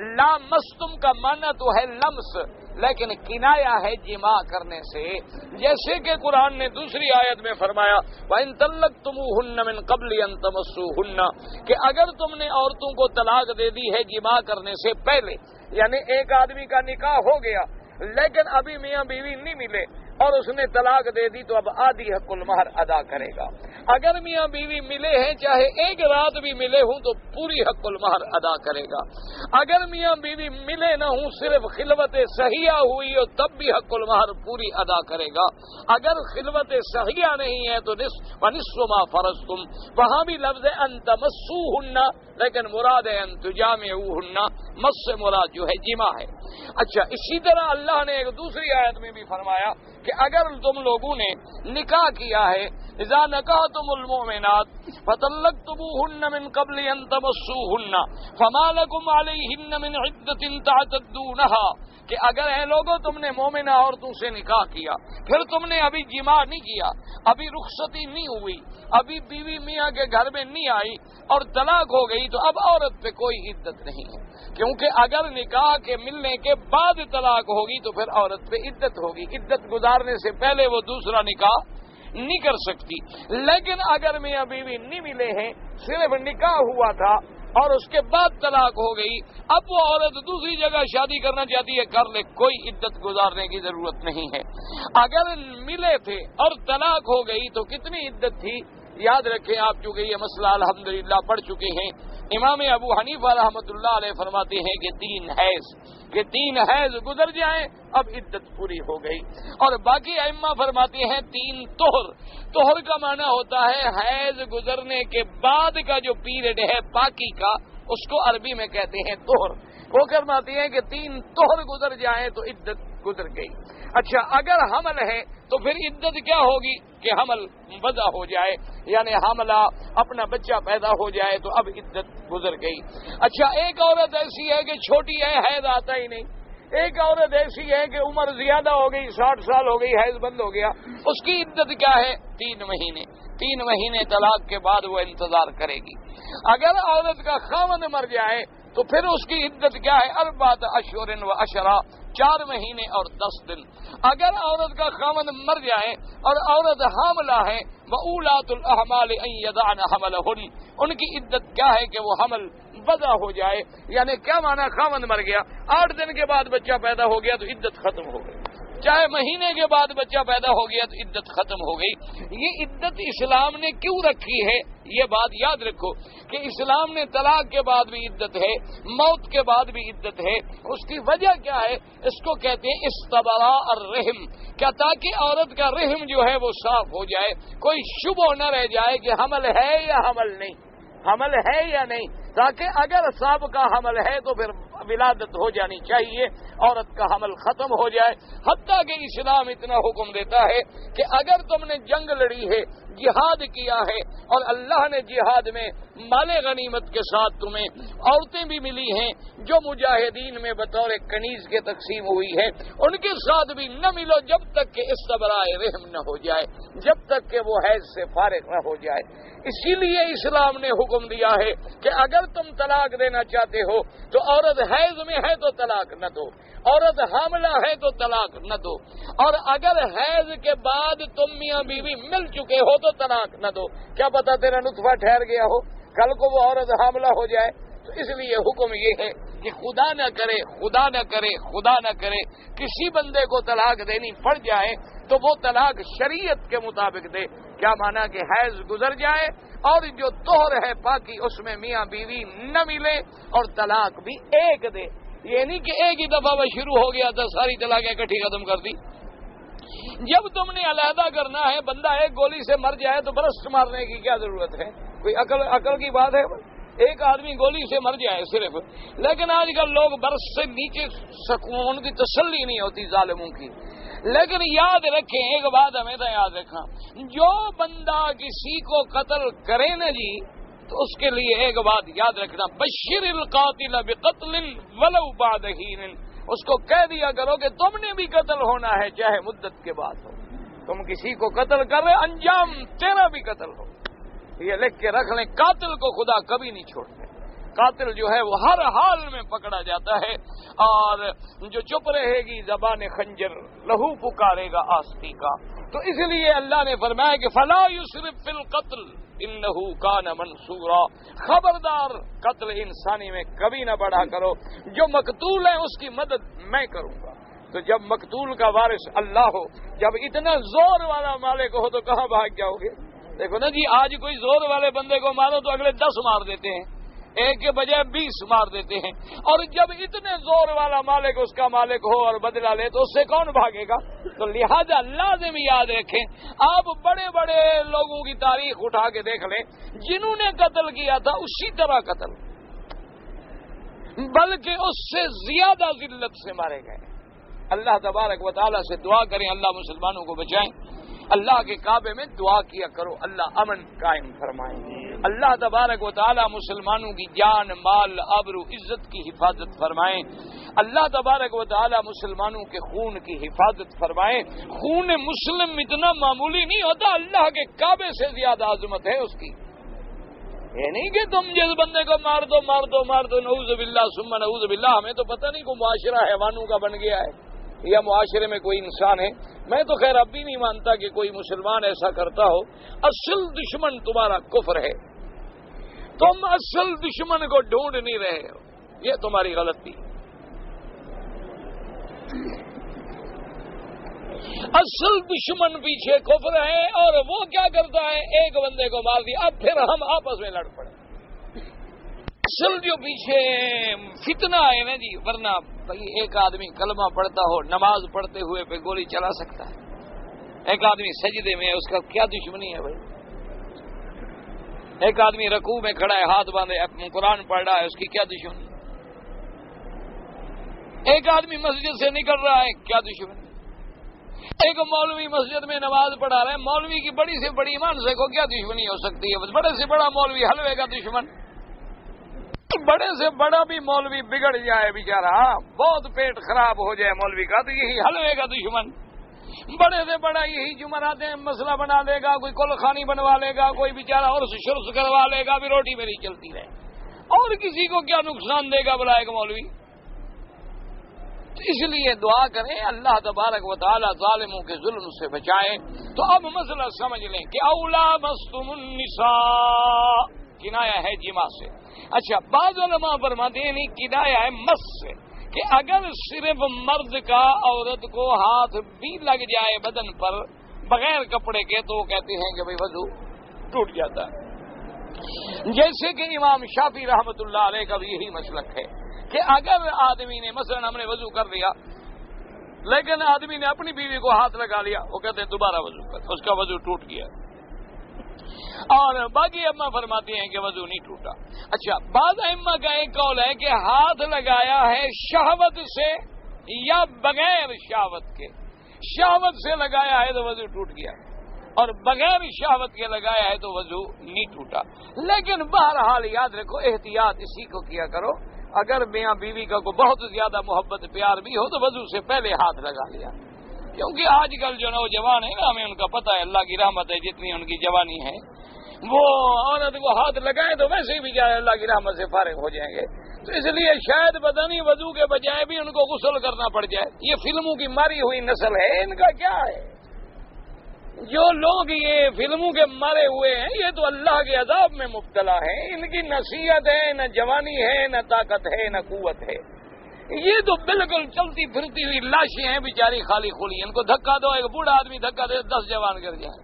لامستم کا معنی تو ہے لمس، لیکن کنایا ہے جماع کرنے سے، جیسے کہ قرآن نے دوسری آیت میں فرمایا وَإِن طَلَّقْتُمُوهُنَّ مِن قَبْلِ أَن تَمَسُّوهُنَّ، کہ اگر تم نے عورتوں کو طلاق دے دی ہے جماع کرنے سے پہلے، یعنی ایک آدمی کا نکاح ہو گیا لیکن ابھی میاں بیوی نہیں ملے اور اس نے طلاق دے دی، تو اب آدھی حق المہر ادا کرے گا۔ اگر میاں بیوی ملے ہیں چاہے ایک رات بھی ملے ہوں تو پوری حق المہر ادا کرے گا۔ اگر میاں بیوی ملے نہ ہوں، صرف خلوت صحیحہ ہوئی ہو تب بھی حق المہر پوری ادا کرے گا۔ اگر خلوت صحیحہ نہیں ہے تو نصف ونصف ما فرضتم، وہاں بھی لفظ ان تمسوہن، لیکن مراد ہے ان تجامعوہن، مس سے مراد جو ہے جمع ہے۔ اچھا، اسی طرح اللہ نے ایک دوسری آیت میں بھی فرمایا کہ اگر تم لوگوں نے نکاح کیا ہے، اذا نکحتم المؤمنات فطلقتموهن من قبل ان تمسوهن فما لكم عليهن من عدة تعتدونها، کہ اگر اے لوگوں تم نے مومنہ عورتوں سے نکاح کیا، پھر تم نے ابھی جماع نہیں کیا، ابھی رخصتی نہیں ہوئی، ابھی بیوی میاں کے گھر میں نہیں آئی اور طلاق ہو گئی، تو اب عورت پہ کوئی عدت نہیں ہے، کیونکہ اگر نکاح کے ملنے کے بعد طلاق ہوگی تو پھر عورت پہ عدت ہوگی، عدت گزارنے سے پہلے وہ دوسرا نکاح نہیں کر سکتی۔ لیکن اگر میاں بیوی نہیں ملے ہیں، صرف نکاح ہوا تھا اور اس کے بعد طلاق ہو گئی، اب وہ عورت دوسری جگہ شادی کرنا چاہتی ہے، کر لے، کوئی عدت گزارنے کی ضرورت نہیں ہے۔ اگر ملے تھے اور طلاق ہو گئی تو کتنی عدت تھی؟ یاد رکھیں آپ، چونکہ یہ مسئلہ الحمدللہ پڑھ چکے ہیں، امام ابو حنیفہ رحمۃ اللہ علیہ فرماتے ہیں کہ تین حیض کہ تین حیض گزر جائیں اب عدت پوری ہو گئی، اور باقی ائمہ فرماتے ہیں تین طہر۔ طہر کا معنی ہوتا ہے حیض گزرنے کے بعد کا جو پیریڈ ہے پاکی کا، اس کو عربی میں کہتے ہیں طہر۔ وہ فرماتے ہیں کہ تین طہر گزر جائیں تو عدت گزر گئی۔ اچھا، اگر حمل ہے تو پھر عدت کیا ہوگی کہ حمل وضع ہو جائے، یعنی حاملہ اپنا بچہ پیدا ہو جائے تو اب عدت گزر گئی۔ اچھا، ایک عورت ایسی ہے کہ چھوٹی ہے، حیض آتا ہی نہیں، ایک عورت ایسی ہے کہ عمر زیادہ ہو گئی، ساٹھ سال ہو گئی، حیض بند ہو گیا، اس کی عدت کیا ہے؟ تین مہینے۔ تین مہینے طلاق کے بعد وہ انتظار کرے گی۔ اگر عورت کا خاوند مر جائے تو پھر اس کی عدت کیا ہے؟ اربعۃ اشہر و عشرہ، چار مہینے اور دس دن۔ اگر عورت کا خاوند مر جائے اور عورت حاملہ ہے، وَأُولَاتُ الْأَحْمَالِ أَن يَضَعْنَ حَمْلَهُنَّ، ان کی عدت کیا ہے کہ وہ حمل وضع ہو جائے۔ یعنی کیا معنی؟ خاوند مر گیا، آٹھ دن کے بعد بچہ پیدا ہو گیا تو عدت ختم ہو گئی، چاہے مہینے کے بعد بچہ پیدا ہو گیا تو عدت ختم ہو گئی۔ یہ عدت اسلام نے کیوں رکھی ہے؟ یہ بات یاد رکھو کہ اسلام نے طلاق کے بعد بھی عدت ہے، موت کے بعد بھی عدت ہے۔ اس کی وجہ کیا ہے؟ اس کو کہتے ہیں استبراء الرحم، کیا تاکہ عورت کا رحم جو ہے وہ صاف ہو جائے، کوئی شبہ نہ رہ جائے کہ حمل ہے یا حمل نہیں، حمل ہے یا نہیں، تاکہ اگر صاحب کا حمل ہے تو پھر ولادت ہو جانی چاہیے، عورت کا حمل ختم ہو جائے۔ حتیٰ کہ اسلام اتنا حکم دیتا ہے کہ اگر تم نے جنگ لڑی ہے، جہاد کیا ہے، اور اللہ نے جہاد میں مال غنیمت کے ساتھ تمہیں عورتیں بھی ملی ہیں جو مجاہدین میں بطور کنیز کے تقسیم ہوئی ہے، ان کے ساتھ بھی نہ ملو جب تک کہ استبراء رحم نہ ہو جائے، جب تک کہ وہ حیض سے فارغ نہ ہو جائے۔ اسی لیے اسلام نے حکم دیا ہے کہ اگر تم طلاق دینا چاہتے ہو تو عورت حیض میں ہے تو طلاق نہ دو، عورت حاملہ ہے تو طلاق نہ دو، اور اگر حیض کے بعد تم میاں بیوی مل چکے ہو تو طلاق نہ دو۔ کیا پتا تیرا نطفہ ٹھہر گیا ہو، کل کو وہ عورت حاملہ ہو جائے۔ تو اس لیے حکم یہ ہے کہ خدا نہ کرے خدا نہ کرے خدا نہ کرے کسی بندے کو طلاق دینی پڑ جائے تو وہ طلاق شریعت کے مطابق دے۔ کیا مانا کہ حیض گزر جائے اور جو طہر ہے پاکی اس میں میاں بیوی نہ ملے اور طلاق بھی ایک دے، یہ نہیں کہ ایک ہی دفعہ وہ شروع ہو گیا تھا ساری طلاقیں اکٹھی ختم کر دی۔ جب تم نے علیحدہ کرنا ہے، بندہ ایک گولی سے مر جائے تو برس مارنے کی کیا ضرورت ہے؟ کوئی عقل عقل کی بات ہے؟ ایک آدمی گولی سے مر جائے صرف، لیکن آج کل لوگ برس سے نیچے سکون کی تسلی نہیں ہوتی ظالموں کی۔ لیکن یاد رکھیں ایک بات ہمیں تو یاد رکھنا، جو بندہ کسی کو قتل کرے نا جی تو اس کے لیے ایک بات یاد رکھنا، بشر القاتل بقتل ولو بعد حین، اس کو کہہ دیا کرو کہ تم نے بھی قتل ہونا ہے چاہے مدت کے بعد ہو، تم کسی کو قتل کر رہے انجام تیرا بھی قتل ہو، یہ لکھ کے رکھ لیں، قاتل کو خدا کبھی نہیں چھوڑتے، قاتل جو ہے وہ ہر حال میں پکڑا جاتا ہے، اور جو چپ رہے گی زبان خنجر لہو پکارے گا آستی کا۔ تو اس لیے اللہ نے فرمایا کہ فلا یسرف فی القتل انہ کان منصورا، خبردار قتل انسانی میں کبھی نہ بڑھا کرو، جو مقتول ہے اس کی مدد میں کروں گا۔ تو جب مقتول کا وارث اللہ ہو، جب اتنا زور والا مالک ہو تو کہاں بھاگ جاؤ گے؟ دیکھو نا جی، آج کوئی زور والے بندے کو مارو تو اگلے دس مار دیتے ہیں، ایک کے بجائے بیس مار دیتے ہیں، اور جب اتنے زور والا مالک اس کا مالک ہو اور بدلہ لے تو اس سے کون بھاگے گا؟ تو لہذا لازم یاد رکھیں، آپ بڑے بڑے لوگوں کی تاریخ اٹھا کے دیکھ لیں، جنہوں نے قتل کیا تھا اسی طرح قتل، بلکہ اس سے زیادہ ذلت سے مارے گئے۔ اللہ تبارک و تعالیٰ سے دعا کریں اللہ مسلمانوں کو بچائیں، اللہ کے کعبے میں دعا کیا کرو اللہ امن قائم فرمائیں، اللہ تبارک و تعالیٰ مسلمانوں کی جان مال آبرو عزت کی حفاظت فرمائیں، اللہ تبارک و تعالیٰ مسلمانوں کے خون کی حفاظت فرمائیں۔ خون مسلم اتنا معمولی نہیں ہوتا، اللہ کے کعبے سے زیادہ عظمت ہے اس کی۔ یہ نہیں کہ تم جس بندے کو مار دو مار دو مار دو نعوذ باللہ ثم نعوذ باللہ، ہمیں تو پتہ نہیں کوئی معاشرہ حیوانوں کا بن گیا ہے یا معاشرے میں کوئی انسان ہے۔ میں تو خیر اب بھی نہیں مانتا کہ کوئی مسلمان ایسا کرتا ہو۔ اصل دشمن تمہارا کفر ہے، تم اصل دشمن کو ڈھونڈ نہیں رہے ہو، یہ تمہاری غلطی۔ اصل دشمن پیچھے کفر ہے، اور وہ کیا کرتا ہے؟ ایک بندے کو مار دیا، اب پھر ہم آپس میں لڑ پڑے۔ اصل جو پیچھے فتنہ ہے نا جی، ورنہ بھائی ایک آدمی کلمہ پڑھتا ہو نماز پڑھتے ہوئے پہ گولی چلا سکتا ہے، ایک آدمی سجدے میں ہے، اس کا کیا دشمنی ہے بھائی؟ ایک آدمی رکوع میں کھڑا ہے ہاتھ باندھے قرآن پڑھ رہا ہے، اس کی کیا دشمنی؟ ایک آدمی مسجد سے نکل رہا ہے، کیا دشمنی؟ ایک مولوی مسجد میں نماز پڑھا رہا ہے، مولوی کی بڑی سے بڑی ایمان سے کو کیا دشمنی ہو سکتی ہے؟ بڑے سے بڑا مولوی حلوے کا دشمن، بڑے سے بڑا بھی مولوی بگڑ جائے بیچارہ، بہت پیٹ خراب ہو جائے مولوی کا تو یہی حلوے کا دشمن، بڑے سے بڑا یہی جمعراتیں مسئلہ بنا دے گا، کوئی کل خانی بنوا لے گا، کوئی بیچارہ اور شرس کروا لے گا، بھی روٹی میری چلتی رہے، اور کسی کو کیا نقصان دے گا بلا ایک مولوی؟ اس لیے دعا کریں اللہ تبارک و تعالی ظالموں کے ظلم سے بچائے۔ تو اب مسئلہ سمجھ لیں کہ اولا مستم النساء کنایا ہے جماع سے۔ اچھا، بعض علماء فرماتے ہیں نہیں، کنایا ہے مس سے، کہ اگر صرف مرد کا عورت کو ہاتھ بھی لگ جائے بدن پر بغیر کپڑے کے تو وہ کہتے ہیں کہ بھئی وضو ٹوٹ جاتا ہے۔ جیسے کہ امام شافعی رحمت اللہ علیہ کا بھی یہی مسلک ہے کہ اگر آدمی نے مثلا ہم نے وضو کر لیا لیکن آدمی نے اپنی بیوی کو ہاتھ لگا لیا، وہ کہتے ہیں دوبارہ وضو کر، اس کا وضو ٹوٹ گیا، اور باقی اماں فرماتے ہیں کہ وضو نہیں ٹوٹا۔ اچھا، بعض ائمہ کا ایک قول ہے کہ ہاتھ لگایا ہے شہوت سے یا بغیر شہوت کے، شہوت سے لگایا ہے تو وضو ٹوٹ گیا، اور بغیر شہوت کے لگایا ہے تو وضو نہیں ٹوٹا۔ لیکن بہرحال یاد رکھو، احتیاط اسی کو کیا کرو، اگر میاں بیوی کا کوئی بہت زیادہ محبت پیار بھی ہو تو وضو سے پہلے ہاتھ لگا لیا، کیونکہ آج کل جو نوجوان ہے نا، ہمیں ان کا پتہ ہے، اللہ کی رحمت ہے جتنی ان کی جوانی ہے، وہ عورت کو ہاتھ لگائے تو ویسے بھی جائے اللہ کی رحمت سے فارغ ہو جائیں گے، تو اس لیے شاید پتہ نہیں وضو کے بجائے بھی ان کو غسل کرنا پڑ جائے۔ یہ فلموں کی ماری ہوئی نسل ہے، ان کا کیا ہے؟ جو لوگ یہ فلموں کے مارے ہوئے ہیں یہ تو اللہ کے عذاب میں مبتلا ہیں، ان کی نہ صحت ہے، نہ جوانی ہے، نہ طاقت ہے، نہ قوت ہے، یہ تو بالکل چلتی پھرتی ہوئی لاشیں ہیں بیچاری خالی خلی، ان کو دھکا دو، ایک بوڑھا آدمی دھکا دے دس جوان گر جائے،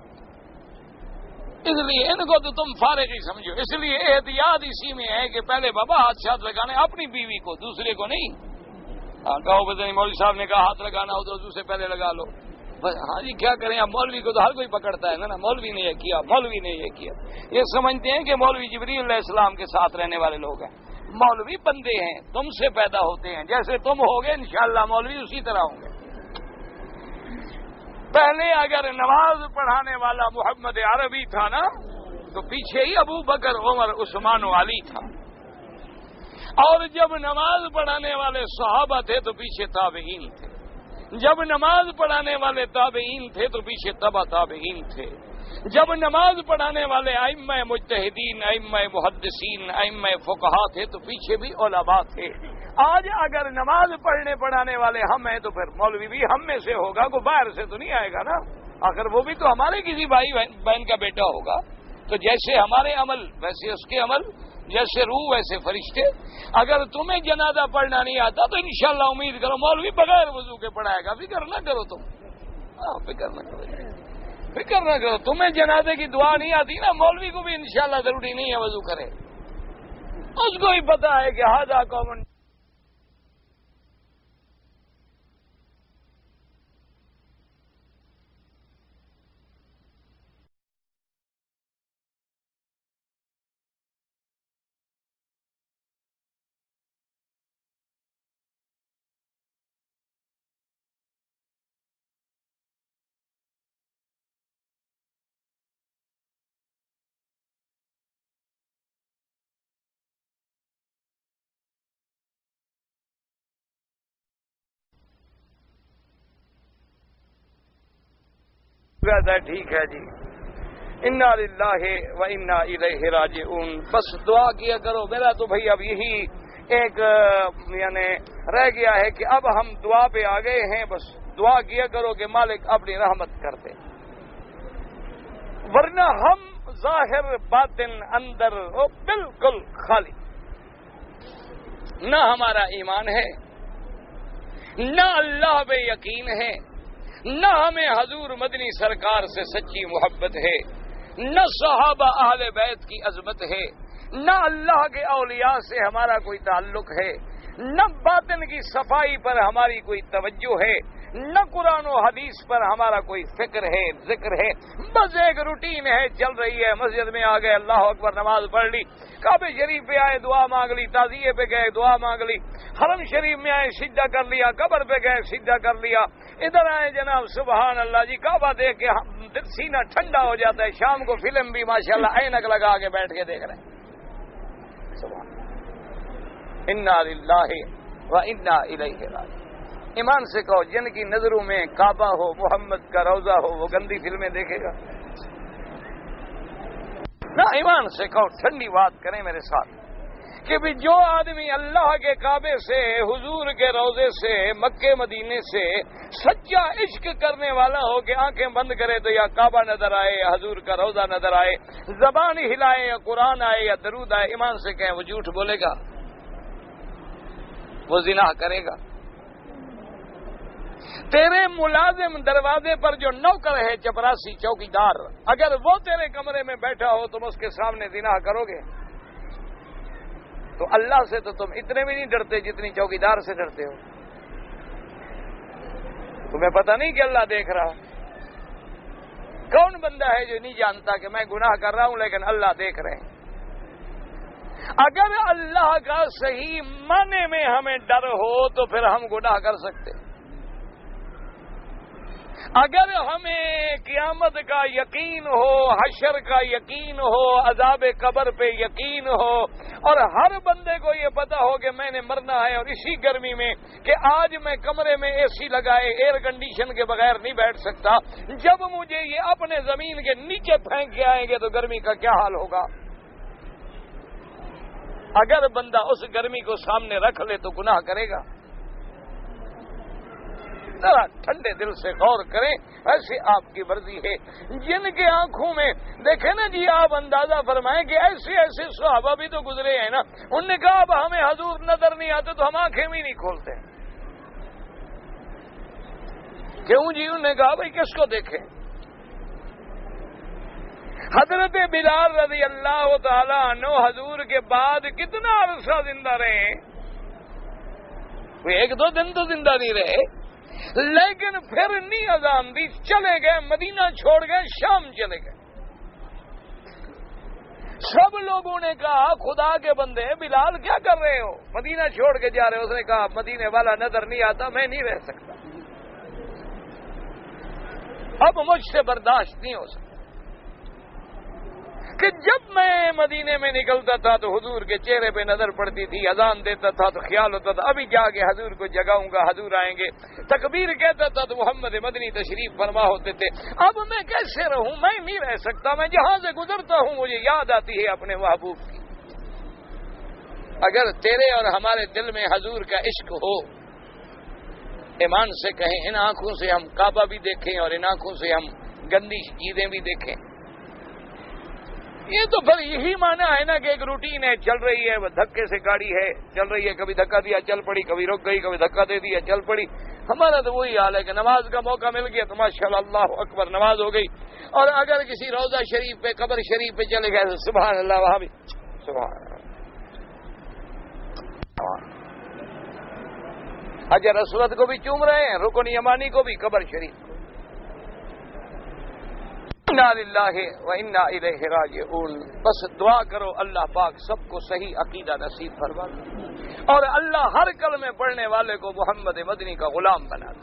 اس لیے ان کو تو تم فارغ ہی سمجھو۔ اس لیے احتیاط اسی میں ہے کہ پہلے بابا ہاتھ شاتھ لگانے اپنی بیوی کو، دوسرے کو نہیں۔ کہو بتائیں مولوی صاحب نے کہا ہاتھ لگانا ہو تو وضو سے پہلے لگا لو، ہاں جی کیا کریں، اب مولوی کو تو ہر کوئی پکڑتا ہے نا، مولوی نے یہ کیا، مولوی نے یہ کیا، یہ سمجھتے ہیں کہ مولوی جبریل علیہ السلام کے ساتھ رہنے والے لوگ ہیں۔ مولوی بندے ہیں، تم سے پیدا ہوتے ہیں، جیسے تم ہوگے انشاءاللہ مولوی اسی طرح ہوں گے۔ پہلے اگر نماز پڑھانے والا محمد عربی تھا نا تو پیچھے ہی ابو بکر عمر عثمان و علی تھا، اور جب نماز پڑھانے والے صحابہ تھے تو پیچھے تابعین تھے، جب نماز پڑھانے والے تابعین تھے تو پیچھے تبع تابعین تھے، جب نماز پڑھانے والے ائمہ مجتہدین، ائمہ محدثین، ائمہ فقہا تھے تو پیچھے بھی علماء تھے۔ آج اگر نماز پڑھنے پڑھانے والے ہم ہیں تو پھر مولوی بھی ہم میں سے ہوگا، کوئی باہر سے تو نہیں آئے گا نا، آخر وہ بھی تو ہمارے کسی بھائی بہن کا بیٹا ہوگا۔ تو جیسے ہمارے عمل ویسے اس کے عمل، جیسے روح ویسے فرشتے۔ اگر تمہیں جنازہ پڑھنا نہیں آتا تو انشاءاللہ امید کرو مولوی بغیر وضو کے پڑھائے گا، فکر نہ کرو تم، فکر نہ کرو فکر نہ کرو تمہیں جنازے کی دعا نہیں آتی نا، مولوی کو بھی انشاءاللہ ضروری نہیں ہے وضو کرے، اس کو ہی پتا ہے کہ ہذا قوم۔ ٹھیک ہے جی، انا للہ و انا الیہ راجعون۔ بس دعا کیا کرو، میرا تو بھائی اب یہی ایک یعنی رہ گیا ہے کہ اب ہم دعا پہ آ گئے ہیں، بس دعا کیا کرو کہ مالک اپنی رحمت کر دے، ورنہ ہم ظاہر باطن اندر وہ بالکل خالی، نہ ہمارا ایمان ہے، نہ اللہ پہ یقین ہے، نہ ہمیں حضور مدنی سرکار سے سچی محبت ہے، نہ صحابہ اہل بیت کی عظمت ہے، نہ اللہ کے اولیاء سے ہمارا کوئی تعلق ہے، نہ باطن کی صفائی پر ہماری کوئی توجہ ہے، نہ قرآن و حدیث پر ہمارا کوئی فکر ہے، ذکر ہے، بس ایک روٹین ہے چل رہی ہے۔ مسجد میں آ گئے، اللہ اکبر، نماز پڑھ لی، کعبہ شریف پہ آئے دعا مانگ لی، تعزیے پہ گئے دعا مانگ لی، حرم شریف میں آئے سجدہ کر لیا، قبر پہ گئے سجدہ کر لیا، ادھر آئے جناب سبحان اللہ جی، کعبہ دیکھ کے سینہ ٹھنڈا ہو جاتا ہے، شام کو فلم بھی ماشاءاللہ اینک لگا کے بیٹھ کے دیکھ رہے ہیں۔ سبحان انا للہ و انا الیہ راجعون۔ ایمان سے کہو جن کی نظروں میں کعبہ ہو، محمد کا روضہ ہو، وہ گندی فلمیں دیکھے گا؟ نہ، ایمان سے کہو، ٹھنڈی بات کریں میرے ساتھ کہ بھی جو آدمی اللہ کے کعبے سے، حضور کے روضے سے، مکے مدینے سے سچا عشق کرنے والا ہو کہ آنکھیں بند کرے تو یا کعبہ نظر آئے یا حضور کا روضہ نظر آئے، زبان ہلائے یا قرآن آئے یا درود آئے، ایمان سے کہیں وہ جھوٹ بولے گا، وہ زنا کرے گا۔ تیرے ملازم دروازے پر جو نوکر ہے، چپراسی، چوکیدار، اگر وہ تیرے کمرے میں بیٹھا ہو تم اس کے سامنے زنا کرو گے تو اللہ سے تو تم اتنے بھی نہیں ڈرتے جتنی چوکیدار سے ڈرتے ہو۔ تمہیں پتہ نہیں کہ اللہ دیکھ رہا؟ کون بندہ ہے جو نہیں جانتا کہ میں گناہ کر رہا ہوں لیکن اللہ دیکھ رہے ہیں؟ اگر اللہ کا صحیح معنی میں ہمیں ڈر ہو تو پھر ہم گناہ کر سکتے۔ اگر ہمیں قیامت کا یقین ہو، حشر کا یقین ہو، عذاب قبر پہ یقین ہو، اور ہر بندے کو یہ پتا ہو کہ میں نے مرنا ہے اور اسی گرمی میں کہ آج میں کمرے میں اے سی لگائے ایئر کنڈیشن کے بغیر نہیں بیٹھ سکتا، جب مجھے یہ اپنے زمین کے نیچے پھینک کے آئیں گے تو گرمی کا کیا حال ہوگا؟ اگر بندہ اس گرمی کو سامنے رکھ لے تو گناہ کرے گا؟ ذرا ٹھنڈے دل سے غور کریں، ایسی آپ کی مرضی ہے۔ جن کے آنکھوں میں دیکھیں نا جی، آپ اندازہ فرمائیں کہ ایسے ایسے صحابہ بھی تو گزرے ہیں نا، انہوں نے کہا اب ہمیں حضور نظر نہیں آتے تو ہم آنکھیں بھی نہیں کھولتے۔ کیوں جی؟ انہوں نے کہا بھائی کس کو دیکھیں؟ حضرت بلال رضی اللہ تعالی عنہ حضور کے بعد کتنا عرصہ زندہ رہے؟ وہ ایک دو دن تو زندہ نہیں رہے، لیکن پھر نہیں اذان دی، چلے گئے، مدینہ چھوڑ گئے، شام چلے گئے۔ سب لوگوں نے کہا خدا کے بندے بلال کیا کر رہے ہو، مدینہ چھوڑ کے جا رہے ہو؟ اس نے کہا مدینے والا نظر نہیں آتا، میں نہیں رہ سکتا۔ اب مجھ سے برداشت نہیں ہو سکتا کہ جب میں مدینے میں نکلتا تھا تو حضور کے چہرے پہ نظر پڑتی تھی، اذان دیتا تھا تو خیال ہوتا تھا ابھی جا کے حضور کو جگاؤں گا، حضور آئیں گے، تکبیر کہتا تھا تو محمد مدنی تشریف فرما ہوتے تھے۔ اب میں کیسے رہوں؟ میں نہیں رہ سکتا، میں جہاں سے گزرتا ہوں مجھے یاد آتی ہے اپنے محبوب کی۔ اگر تیرے اور ہمارے دل میں حضور کا عشق ہو، ایمان سے کہیں، ان آنکھوں سے ہم کعبہ بھی دیکھیں اور ان آنکھوں سے ہم گندی چیزیں بھی دیکھیں، یہ تو پھر یہی معنی ہے نا کہ ایک روٹین ہے، چل رہی ہے، وہ دھکے سے گاڑی ہے چل رہی ہے، کبھی دھکا دیا چل پڑی، کبھی رک گئی، کبھی دھکا دے دیا چل پڑی۔ ہمارا تو وہی حال ہے کہ نماز کا موقع مل گیا تو ماشاءاللہ اللہ اکبر نماز ہو گئی، اور اگر کسی روضہ شریف پہ قبر شریف پہ چلے گئے تو سبحان اللہ، وہاں بھی سبحان اللہ۔ حجر اسود کو بھی چوم رہے ہیں، رکن یمانی کو بھی، قبر شریف کو۔ انا للہ و انا الیہ راجعون۔ بس دعا کرو اللہ پاک سب کو صحیح عقیدہ نصیب فرما دے، اور اللہ ہر کلمے پڑھنے والے کو محمد مدنی کا غلام بنا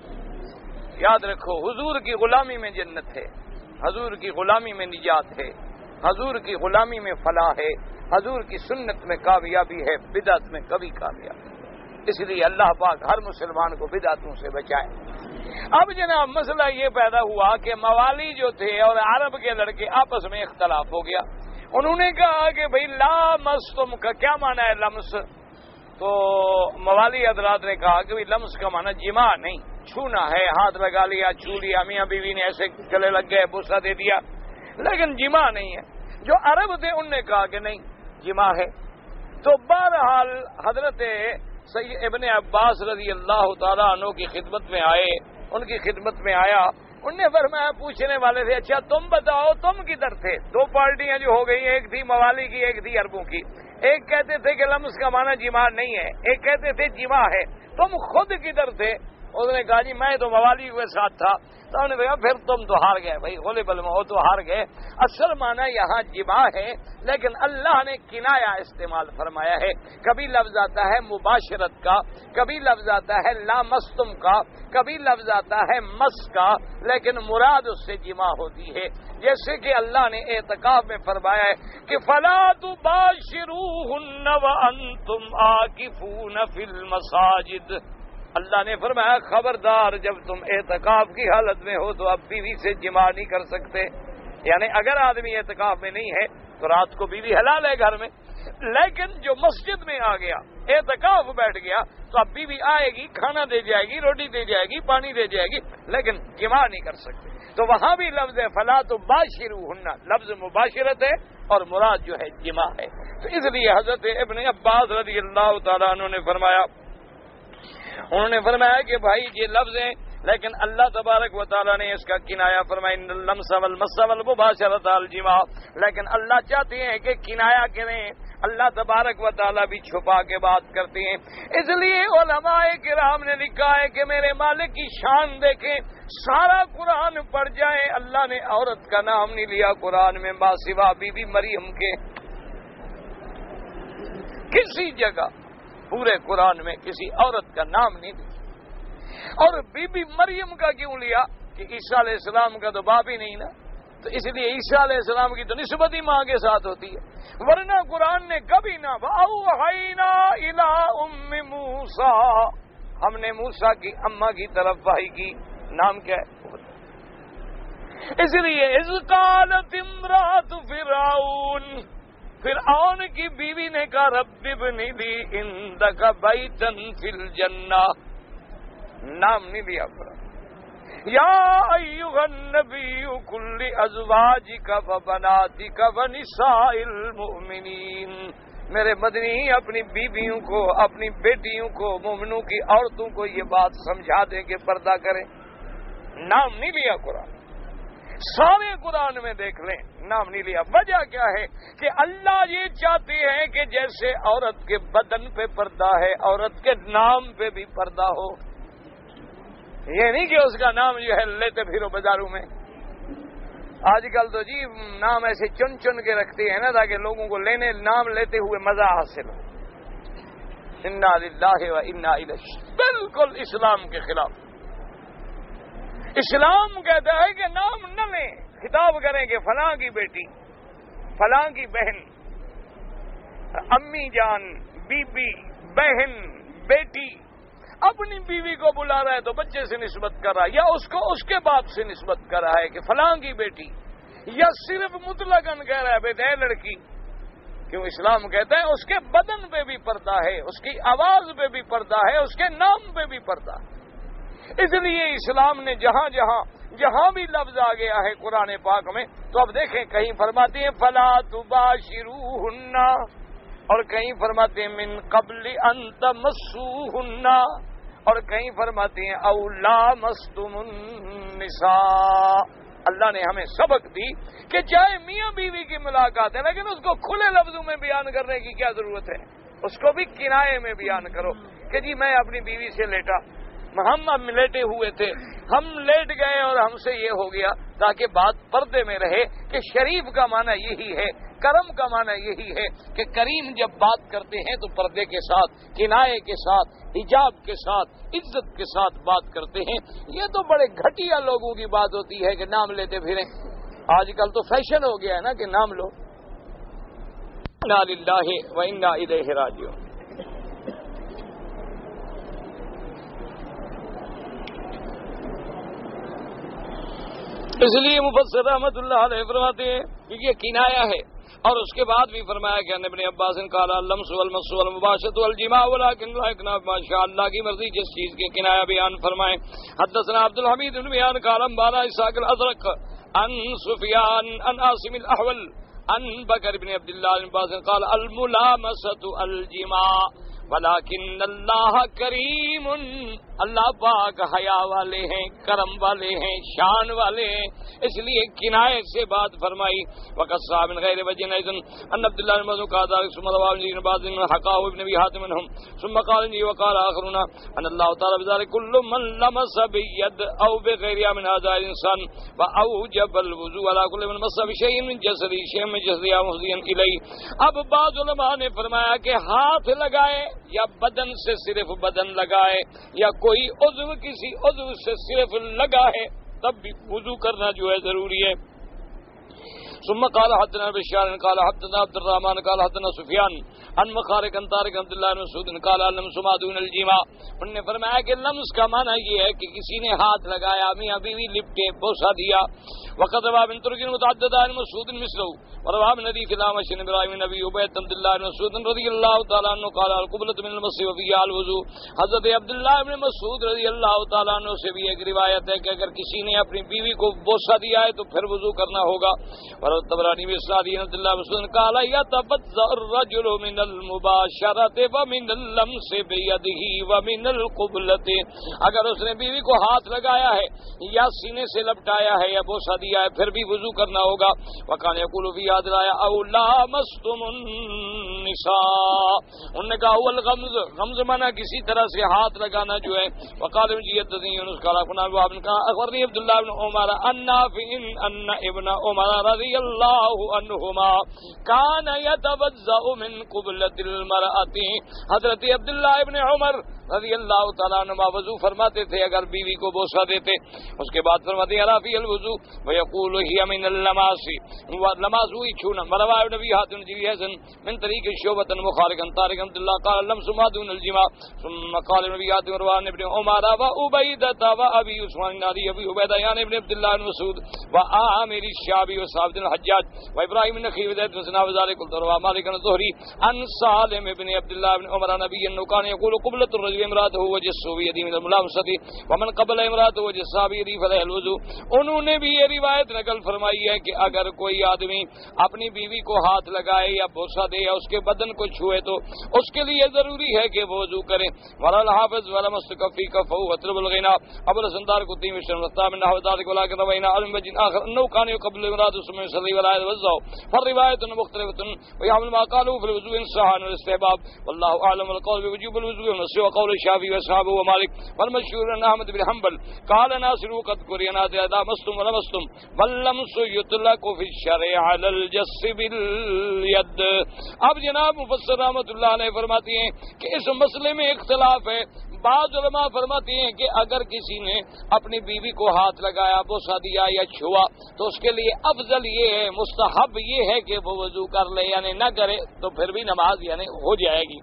دے۔ یاد رکھو، حضور کی غلامی میں جنت ہے، حضور کی غلامی میں نجات ہے، حضور کی غلامی میں فلاح ہے، حضور کی سنت میں کامیابی ہے، بدعت میں کبھی کامیابی۔ اس لیے اللہ پاک ہر مسلمان کو بدعتوں سے بچائے۔ اب جناب مسئلہ یہ پیدا ہوا کہ موالی جو تھے اور عرب کے لڑکے آپس میں اختلاف ہو گیا۔ انہوں نے کہا کہ بھئی لامس تم کا کیا معنی ہے لمس؟ تو موالی حضرات نے کہا کہ لمس کا معنی جماع نہیں، چھونا ہے، ہاتھ لگا لیا، چھو لیا، میاں بیوی نے ایسے گلے لگ گئے، بوسہ دے دیا، لیکن جماع نہیں ہے۔ جو عرب تھے ان نے کہا کہ نہیں جماع ہے۔ تو بہرحال حضرت سید ابن عباس رضی اللہ تعالیٰ عنہ کی خدمت میں آئے، ان کی خدمت میں آیا، ان نے فرمایا، پوچھنے والے تھے اچھا تم بتاؤ تم کدھر تھے؟ دو پارٹیاں جو ہو گئی، ایک تھی موالی کی، ایک تھی عربوں کی۔ ایک کہتے تھے کہ لمس کا معنی جماع نہیں ہے، ایک کہتے تھے جماع ہے، تم خود کدھر تھے؟ اس نے کہا جی میں تو موالی کے ساتھ تھا۔ تو انہوں نے کہا پھر تم تو ہار گئے بھائی، ہولیپل میں ہو تو ہار گئے۔ اصل معنی یہاں جماع ہے، لیکن اللہ نے کنایا استعمال فرمایا ہے۔ کبھی لفظ آتا ہے مباشرت کا، کبھی لفظ آتا ہے لامستم کا، کبھی لفظ آتا ہے مس کا، لیکن مراد اس سے جماع ہوتی ہے۔ جیسے کہ اللہ نے اعتکاف میں فرمایا ہے کہ فَلَا تُبَاشِرُوهُنَّ وَأَنْتُمْ عَاكِفُونَ فِي الْمَسَاجِدِ۔ اللہ نے فرمایا خبردار جب تم اعتکاف کی حالت میں ہو تو اب بیوی سے جماع نہیں کر سکتے۔ یعنی اگر آدمی اعتکاف میں نہیں ہے تو رات کو بیوی حلال ہے گھر میں، لیکن جو مسجد میں آ گیا، اعتکاف بیٹھ گیا، تو اب بیوی آئے گی، کھانا دے جائے گی، روٹی دے جائے گی، پانی دے جائے گی، لیکن جماع نہیں کر سکتے۔ تو وہاں بھی لفظ ہے فلا تباشروہن، لفظ مباشرت ہے اور مراد جو ہے جماع ہے۔ تو اس لیے حضرت ابن عباس رضی اللہ تعالیٰ عنہ نے فرمایا انہوں نے فرمایا کہ بھائی یہ لفظ ہیں، لیکن اللہ تبارک و تعالیٰ نے اس کا کنایا فرمایا ان اللمس والمس والمباشرۃ الجماع، لیکن اللہ چاہتے ہیں کہ کنایا کریں، اللہ تبارک و تعالیٰ بھی چھپا کے بات کرتے ہیں۔ اس لیے علماء کرام نے لکھا ہے کہ میرے مالک کی شان دیکھیں، سارا قرآن پڑھ جائیں، اللہ نے عورت کا نام نہیں لیا قرآن میں ما سوا بی بی مریم کے، کسی جگہ پورے قرآن میں کسی عورت کا نام نہیں لیا۔ اور بی بی مریم کا کیوں لیا؟ کہ عیسیٰ علیہ السلام کا تو باپ ہی نہیں نا، تو اس لیے عیسیٰ علیہ السلام کی تو نسبت ہی ماں کے ساتھ ہوتی ہے، ورنہ قرآن نے کبھی نہ وَأَوْحَيْنَا إِلَىٰ أُمِّ مُوسَىٰ، ہم نے موسیٰ کی اماں کی طرف وحی کی، نام کیا ہے؟ اس لیے اِذْ قَالَتِ امْرَأَتُ فِرْعَوْنَ، فرعون کی بیوی نے کہا رب ابن لی عندک بیتا فی الجنہ، نام نہیں لیا قرآن۔ یا ایھا النبی قل لازواجک وبناتک ونساء المؤمنین، میرے مدنی اپنی بیویوں کو، اپنی بیٹیوں کو، مومنوں کی عورتوں کو یہ بات سمجھا دیں کہ پردہ کریں، نام نہیں لیا قرآن۔ سارے قرآن میں دیکھ لیں نام نہیں لیا۔ وجہ کیا ہے کہ اللہ یہ چاہتے ہیں کہ جیسے عورت کے بدن پہ پردہ ہے، عورت کے نام پہ بھی پردہ ہو۔ یہ نہیں کہ اس کا نام جو ہے لیتے پھرو بازاروں میں، آج کل تو جی نام ایسے چن چن کے رکھتے ہیں نا تاکہ لوگوں کو لینے نام لیتے ہوئے مزہ حاصل ہو۔ انا للہ و انا الیہ، بالکل اسلام کے خلاف۔ اسلام کہتا ہے کہ نام نہ لیں، خطاب کریں کہ فلاں کی بیٹی، فلاں کی بہن، امی جان، بی بی، بہن، بیٹی. اپنی بیوی کو بلا رہا ہے تو بچے سے نسبت کر رہا ہے، یا اس کو اس کے باپ سے نسبت کر رہا ہے کہ فلاں کی بیٹی، یا صرف مطلقاً کہہ رہا ہے بیٹے لڑکی. کیوں اسلام کہتا ہے اس کے بدن پہ بھی پردہ ہے، اس کی آواز پہ بھی پردہ ہے، اس کے نام پہ بھی پردہ ہے. اس لیے اسلام نے جہاں جہاں جہاں بھی لفظ آ گیا ہے قرآن پاک میں، تو اب دیکھیں کہیں فرماتے ہیں فلا تباشروہن، اور کہیں فرماتے ہیں من قبل ان تمسوہن، اور کہیں فرماتے ہیں او لامستم النساء. اللہ نے ہمیں سبق دی کہ چاہے میاں بیوی کی ملاقات ہے لیکن اس کو کھلے لفظوں میں بیان کرنے کی کیا ضرورت ہے، اس کو بھی کنایے میں بیان کرو کہ جی میں اپنی بیوی سے لیٹا، ہم اب لیٹے ہوئے تھے، ہم لیٹ گئے اور ہم سے یہ ہو گیا، تاکہ بات پردے میں رہے کہ شریف کا معنی یہی ہے، کرم کا معنی یہی ہے کہ کریم جب بات کرتے ہیں تو پردے کے ساتھ، کنایے کے ساتھ، حجاب کے ساتھ، عزت کے ساتھ بات کرتے ہیں. یہ تو بڑے گھٹیا لوگوں کی بات ہوتی ہے کہ نام لیتے پھریں. آج کل تو فیشن ہو گیا ہے نا کہ نام لو. انا للہ و انا الیہ راجعون. اس لیے مفسر رحمۃ اللہ علیہ فرماتے ہیں کہ یہ کنایا ہے. اور اس کے بعد بھی فرمایا کہ ابن عباس قال اللمس والمس والمباشرۃ والجماع ولكن لا يكنى ما شاء اللہ کی مرضی جس چیز کے کنایا بیان فرمائے. حدثنا عبد الحمید بن بیان قال انبانا اسحاق الازرق عن سفیان عن عاصم الاحول عن بکر بن عبد الله بن عباس قال الملامسۃ الجماع ولكن اللہ کریم. اللہ پاک حیا والے ہیں، کرم والے ہیں، شان والے ہیں، اس لیے کنایے سے بات فرمائی. وقت صاحب غیر وجہ ایضا ان عبد الله بن مسعود قال ثم رواه ابن بعض حقاه ابن ابي حاتم منهم ثم قال لي وقال اخرون ان الله تعالى بذلك كل من لمس بيد او بغيرها من هذا الانسان واوجب الوضوء على كل من مس بشيء من جسده شيء من جسده مهديا اليه. اب بعض علماء نے فرمایا کہ ہاتھ لگائے یا بدن سے صرف بدن لگائے یا کوئی عضو کسی عضو سے صرف لگا ہے تب بھی وضو کرنا جو ہے ضروری ہے. ثم قال حدثنا بشار قال حدثنا عبد الرحمن قال حدثنا سفیان عن مخارق عن طارق عبد الله بن مسعود قال لمس ما دون الجماع. انہوں نے فرمایا کہ لمس کا معنی یہ ہے کہ کسی نے ہاتھ لگایا، میاں بیوی لپٹے، بوسہ دیا. وقد روى من طرق متعددة عن مسعود مثله وروى من حديث الأعمش عن إبراهيم بن أبي عبيد عبد الله بن مسعود رضي الله تعالى عنه قال القبلة من المس وفيها الوضوء. حضرت عبد الله بن مسعود رضی اللہ تعالیٰ عنہ سے بھی ایک روایت ہے کہ اگر کسی نے اپنی بیوی کو بوسہ دیا ہے تو پھر وضو کرنا ہوگا. اور طبرانی میں اسناد عبد الله بن مسعود قال يتبذر الرجل من المباشرة ومن اللمس بيده ومن القبلة. اگر اس نے بیوی کو ہاتھ لگایا ہے یا سینے سے لپٹایا ہے یا بوسہ دیا ہے پھر بھی وضو کرنا ہوگا. وکان یقول فی هذا الايه او لامستم النساء. انہوں نے کہا اول غمز، غمز مانا کسی طرح سے ہاتھ لگانا جو ہے. وقال مجید یونس قال كنا ابن اخبرني عبد الله بن عمر ان نافع ان ابن عمر رضی اللہ عنہما كان يتوضا من قبلة المرأة. حضرت عبداللہ ابن عمر رضی اللہ تعالیٰ عنہ وضو فرماتے تھے اگر بیوی کو بوسہ دیتے. اس کے بعد فرماتے ہیں رافی الوضو ويقول هي من اللماس. لماس ہوئی چھونا. مروى نبی حاتم جی حسن من طریق شعبۃ مخارق طارق عبد الله قال لمس ما دون الجماع. ثم قال نبی حاتم روان ابن عمر وعبیدہ وابی عثمان نادی ابی عبیدہ یعنی ابن عبد الله بن مسعود وعامر الشعبی وصحاب بن الحجاج وابراہیم بن نخی وزید بن سنا وذلك قلت روى مالك بن الزهري عن سالم بن عبد الله بن عمر نبی انه كان يقول قبلة الرجل امراته وجسه بيده من الملامسة ومن قبل امراته وجسها بيده فله الوضوء. انہوں نے بھی یہ روایت نقل فرمائی ہے کہ اگر کوئی آدمی اپنی بیوی کو ہاتھ لگائے یا بوسہ دے یا اس کے بدن کو چھوئے تو اس کے لیے ضروری ہے کہ وہ وضو کرے. ولا الحافظ ولا مستكفي كفه وطلب الغنى ابو الاسندار قطي من شرطه من نحو ذلك ولكن روينا علم وجه اخر انه كان يقبل امراته ثم يصلي ولا يتوضا. فالروايه مختلفه ويعمل ما قالوا في الوضوء انصحا والاستحباب والله اعلم. القول بوجوب الوضوء والنص وقول الشافعي واصحابه ومالك والمشهور ان احمد بن حنبل قال ناصر قد قرئنا اذا مستم ولا مستم واللمس يطلق في الشرع على الجس باليد. اب جناب مفسر رحمۃ اللہ علیہ فرماتے ہیں کہ اس مسئلے میں اختلاف ہے بعض علماء فرماتے ہیں کہ اگر کسی نے اپنی بیوی کو ہاتھ لگایا، بوسہ دیا یا چھوا تو اس کے لیے افضل یہ ہے، مستحب یہ ہے کہ وہ وضو کر لے، یعنی نہ کرے تو پھر بھی نماز یعنی ہو جائے گی۔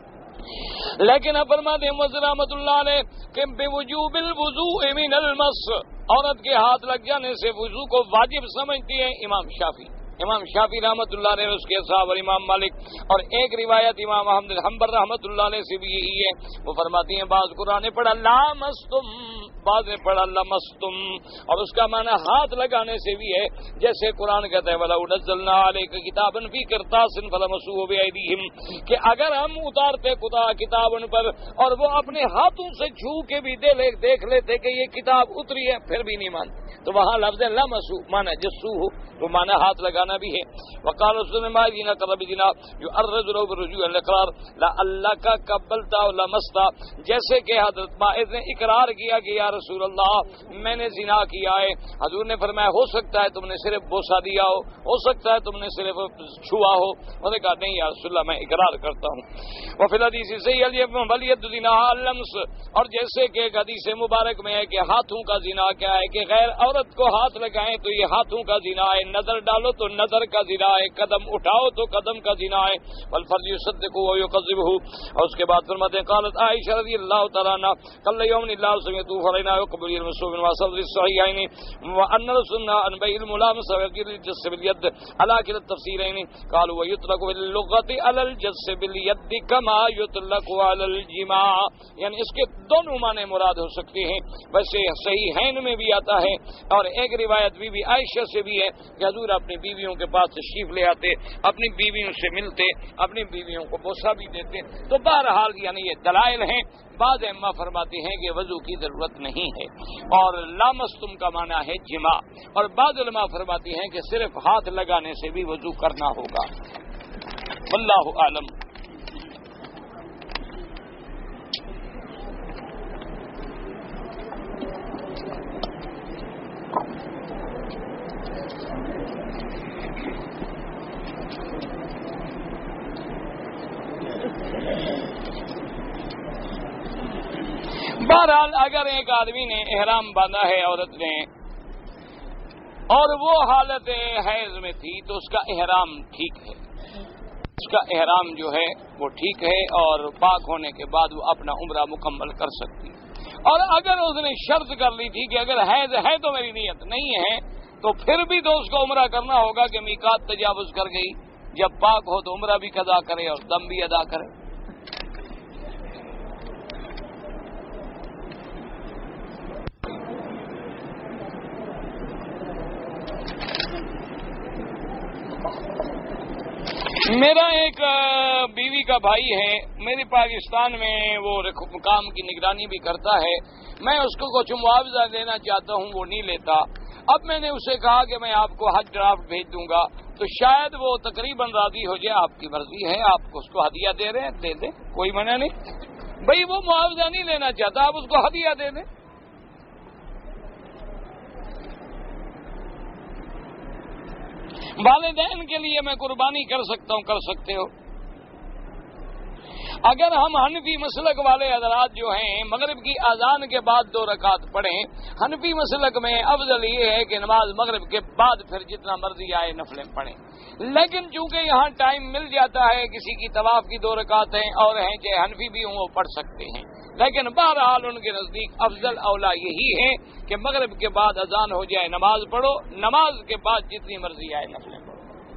لیکن اب فرماتے ہیں محمد رحمۃ اللہ علیہ کہ بوجوب الوضوء من المس، عورت کے ہاتھ لگ جانے سے وضو کو واجب سمجھتی ہے امام شافعی امام شافعی رحمۃ اللہ علیہ اس کے صاحب اور امام مالک، اور ایک روایت امام احمد حنبل رحمۃ اللہ علیہ سے بھی یہی ہے، وہ فرماتی ہیں بعض قرآن نے پڑھا لامستم، بعض نے پڑھا لمستم، اور اس کا معنی ہاتھ لگانے سے بھی ہے، جیسے قرآن کہتا ہے وَلَوْ نَزَّلْنَا عَلَيْكَ كِتَابًا فِي قِرْطَاسٍ فَلَمَسُوهُ بِأَيْدِيهِمْ، کہ اگر ہم اتارتے خدا کتاب ان پر اور وہ اپنے ہاتھوں سے چھو کے بھی دے لے دیکھ لیتے کہ یہ کتاب اتری ہے، پھر بھی نہیں مانتے۔ تو وہاں لفظ لمسو مانا جسو ہو، تو مانا ہاتھ لگانا بھی ہے۔ وقال رسول اللہ دینا قرب دینا جو ارد لو برجوع الاقرار لا اللہ کا قبلتا و لمستا، جیسے کہ حضرت ماعز نے اقرار کیا کہ یا رسول اللہ میں نے زنا کیا ہے، حضور نے فرمایا ہو سکتا ہے تم نے صرف بوسہ دیا ہو ہو سکتا ہے تم نے صرف چھوا ہو، انہوں نے کہا نہیں یا رسول اللہ میں اقرار کرتا ہوں۔ وفی الحدیث سے ولیت زنا اللمس، اور جیسے کہ ایک حدیث مبارک میں ہے کہ ہاتھوں کا زنا کیا ہے کہ غیر عورت کو ہاتھ لگائیں تو یہ ہاتھوں کا زنا ہے، نظر ڈالو تو نظر کا زنا ہے، قدم اٹھاؤ تو قدم کا زنا ہے، والفرج یصدقہ و یکذبہ۔ اور اس کے بعد فرماتے ہیں قالت عائشہ رضی اللہ تعالی عنہا قال یوم اللہ سمعت فرینا يقبل المسوب واصل الصحيحين وان رسولنا ان بيع الملامسه ويقيل الجس باليد على كلا التفسيرين قالوا ويطلق باللغه على الجس باليد كما يطلق على الجماع، یعنی اس کے دونوں معنی مراد ہو سکتے ہیں، ویسے صحیحین میں بھی آتا ہے اور ایک روایت بی بی عائشہ سے بھی ہے کہ حضور اپنی بیویوں کے پاس تشریف لے آتے، اپنی بیویوں سے ملتے، اپنی بیویوں کو بوسہ بھی دیتے۔ تو بہرحال یعنی یہ دلائل ہیں۔ بعض ائمہ فرماتے ہیں کہ وضو کی ضرورت نہیں ہے اور لامستم کا معنی ہے جماع، اور بعض علماء فرماتے ہیں کہ صرف ہاتھ لگانے سے بھی وضو کرنا ہوگا، واللہ اعلم۔ بہرحال اگر ایک آدمی نے احرام باندھا ہے عورت نے اور وہ حالت حیض میں تھی تو اس کا احرام ٹھیک ہے، اس کا احرام جو ہے وہ ٹھیک ہے اور پاک ہونے کے بعد وہ اپنا عمرہ مکمل کر سکتی ہے۔ اور اگر اس نے شرط کر لی تھی کہ اگر حیض ہے تو میری نیت نہیں ہے تو پھر بھی تو اس کو عمرہ کرنا ہوگا کہ میقات تجاوز کر گئی، جب پاک ہو تو عمرہ بھی قضا کرے اور دم بھی ادا کرے۔ میرا ایک بیوی کا بھائی ہے میری پاکستان میں، وہ کام کی نگرانی بھی کرتا ہے، میں اس کو کچھ معاوضہ دینا چاہتا ہوں وہ نہیں لیتا۔ اب میں نے اسے کہا کہ میں آپ کو حج ڈرافٹ بھیج دوں گا تو شاید وہ تقریباً راضی ہو جائے، آپ کی مرضی ہے، آپ کو اس کو ہدیہ دے رہے ہیں دے دیں، کوئی منع نہیں۔ بھائی وہ معاوضہ نہیں لینا چاہتا، آپ اس کو ہدیہ دے دیں۔ والدین کے لیے میں قربانی کر سکتا ہوں، کر سکتے ہو۔ اگر ہم حنفی مسلک والے حضرات جو ہیں مغرب کی اذان کے بعد دو رکعت پڑھیں، حنفی مسلک میں افضل یہ ہے کہ نماز مغرب کے بعد پھر جتنا مرضی آئے نفلیں پڑھیں، لیکن چونکہ یہاں ٹائم مل جاتا ہے، کسی کی طواف کی دو رکعتیں اور ہیں چاہے حنفی بھی ہوں وہ پڑھ سکتے ہیں، لیکن بہرحال ان کے نزدیک افضل اولا یہی ہے کہ مغرب کے بعد اذان ہو جائے نماز پڑھو، نماز کے بعد جتنی مرضی آئے نفلیں پڑھو۔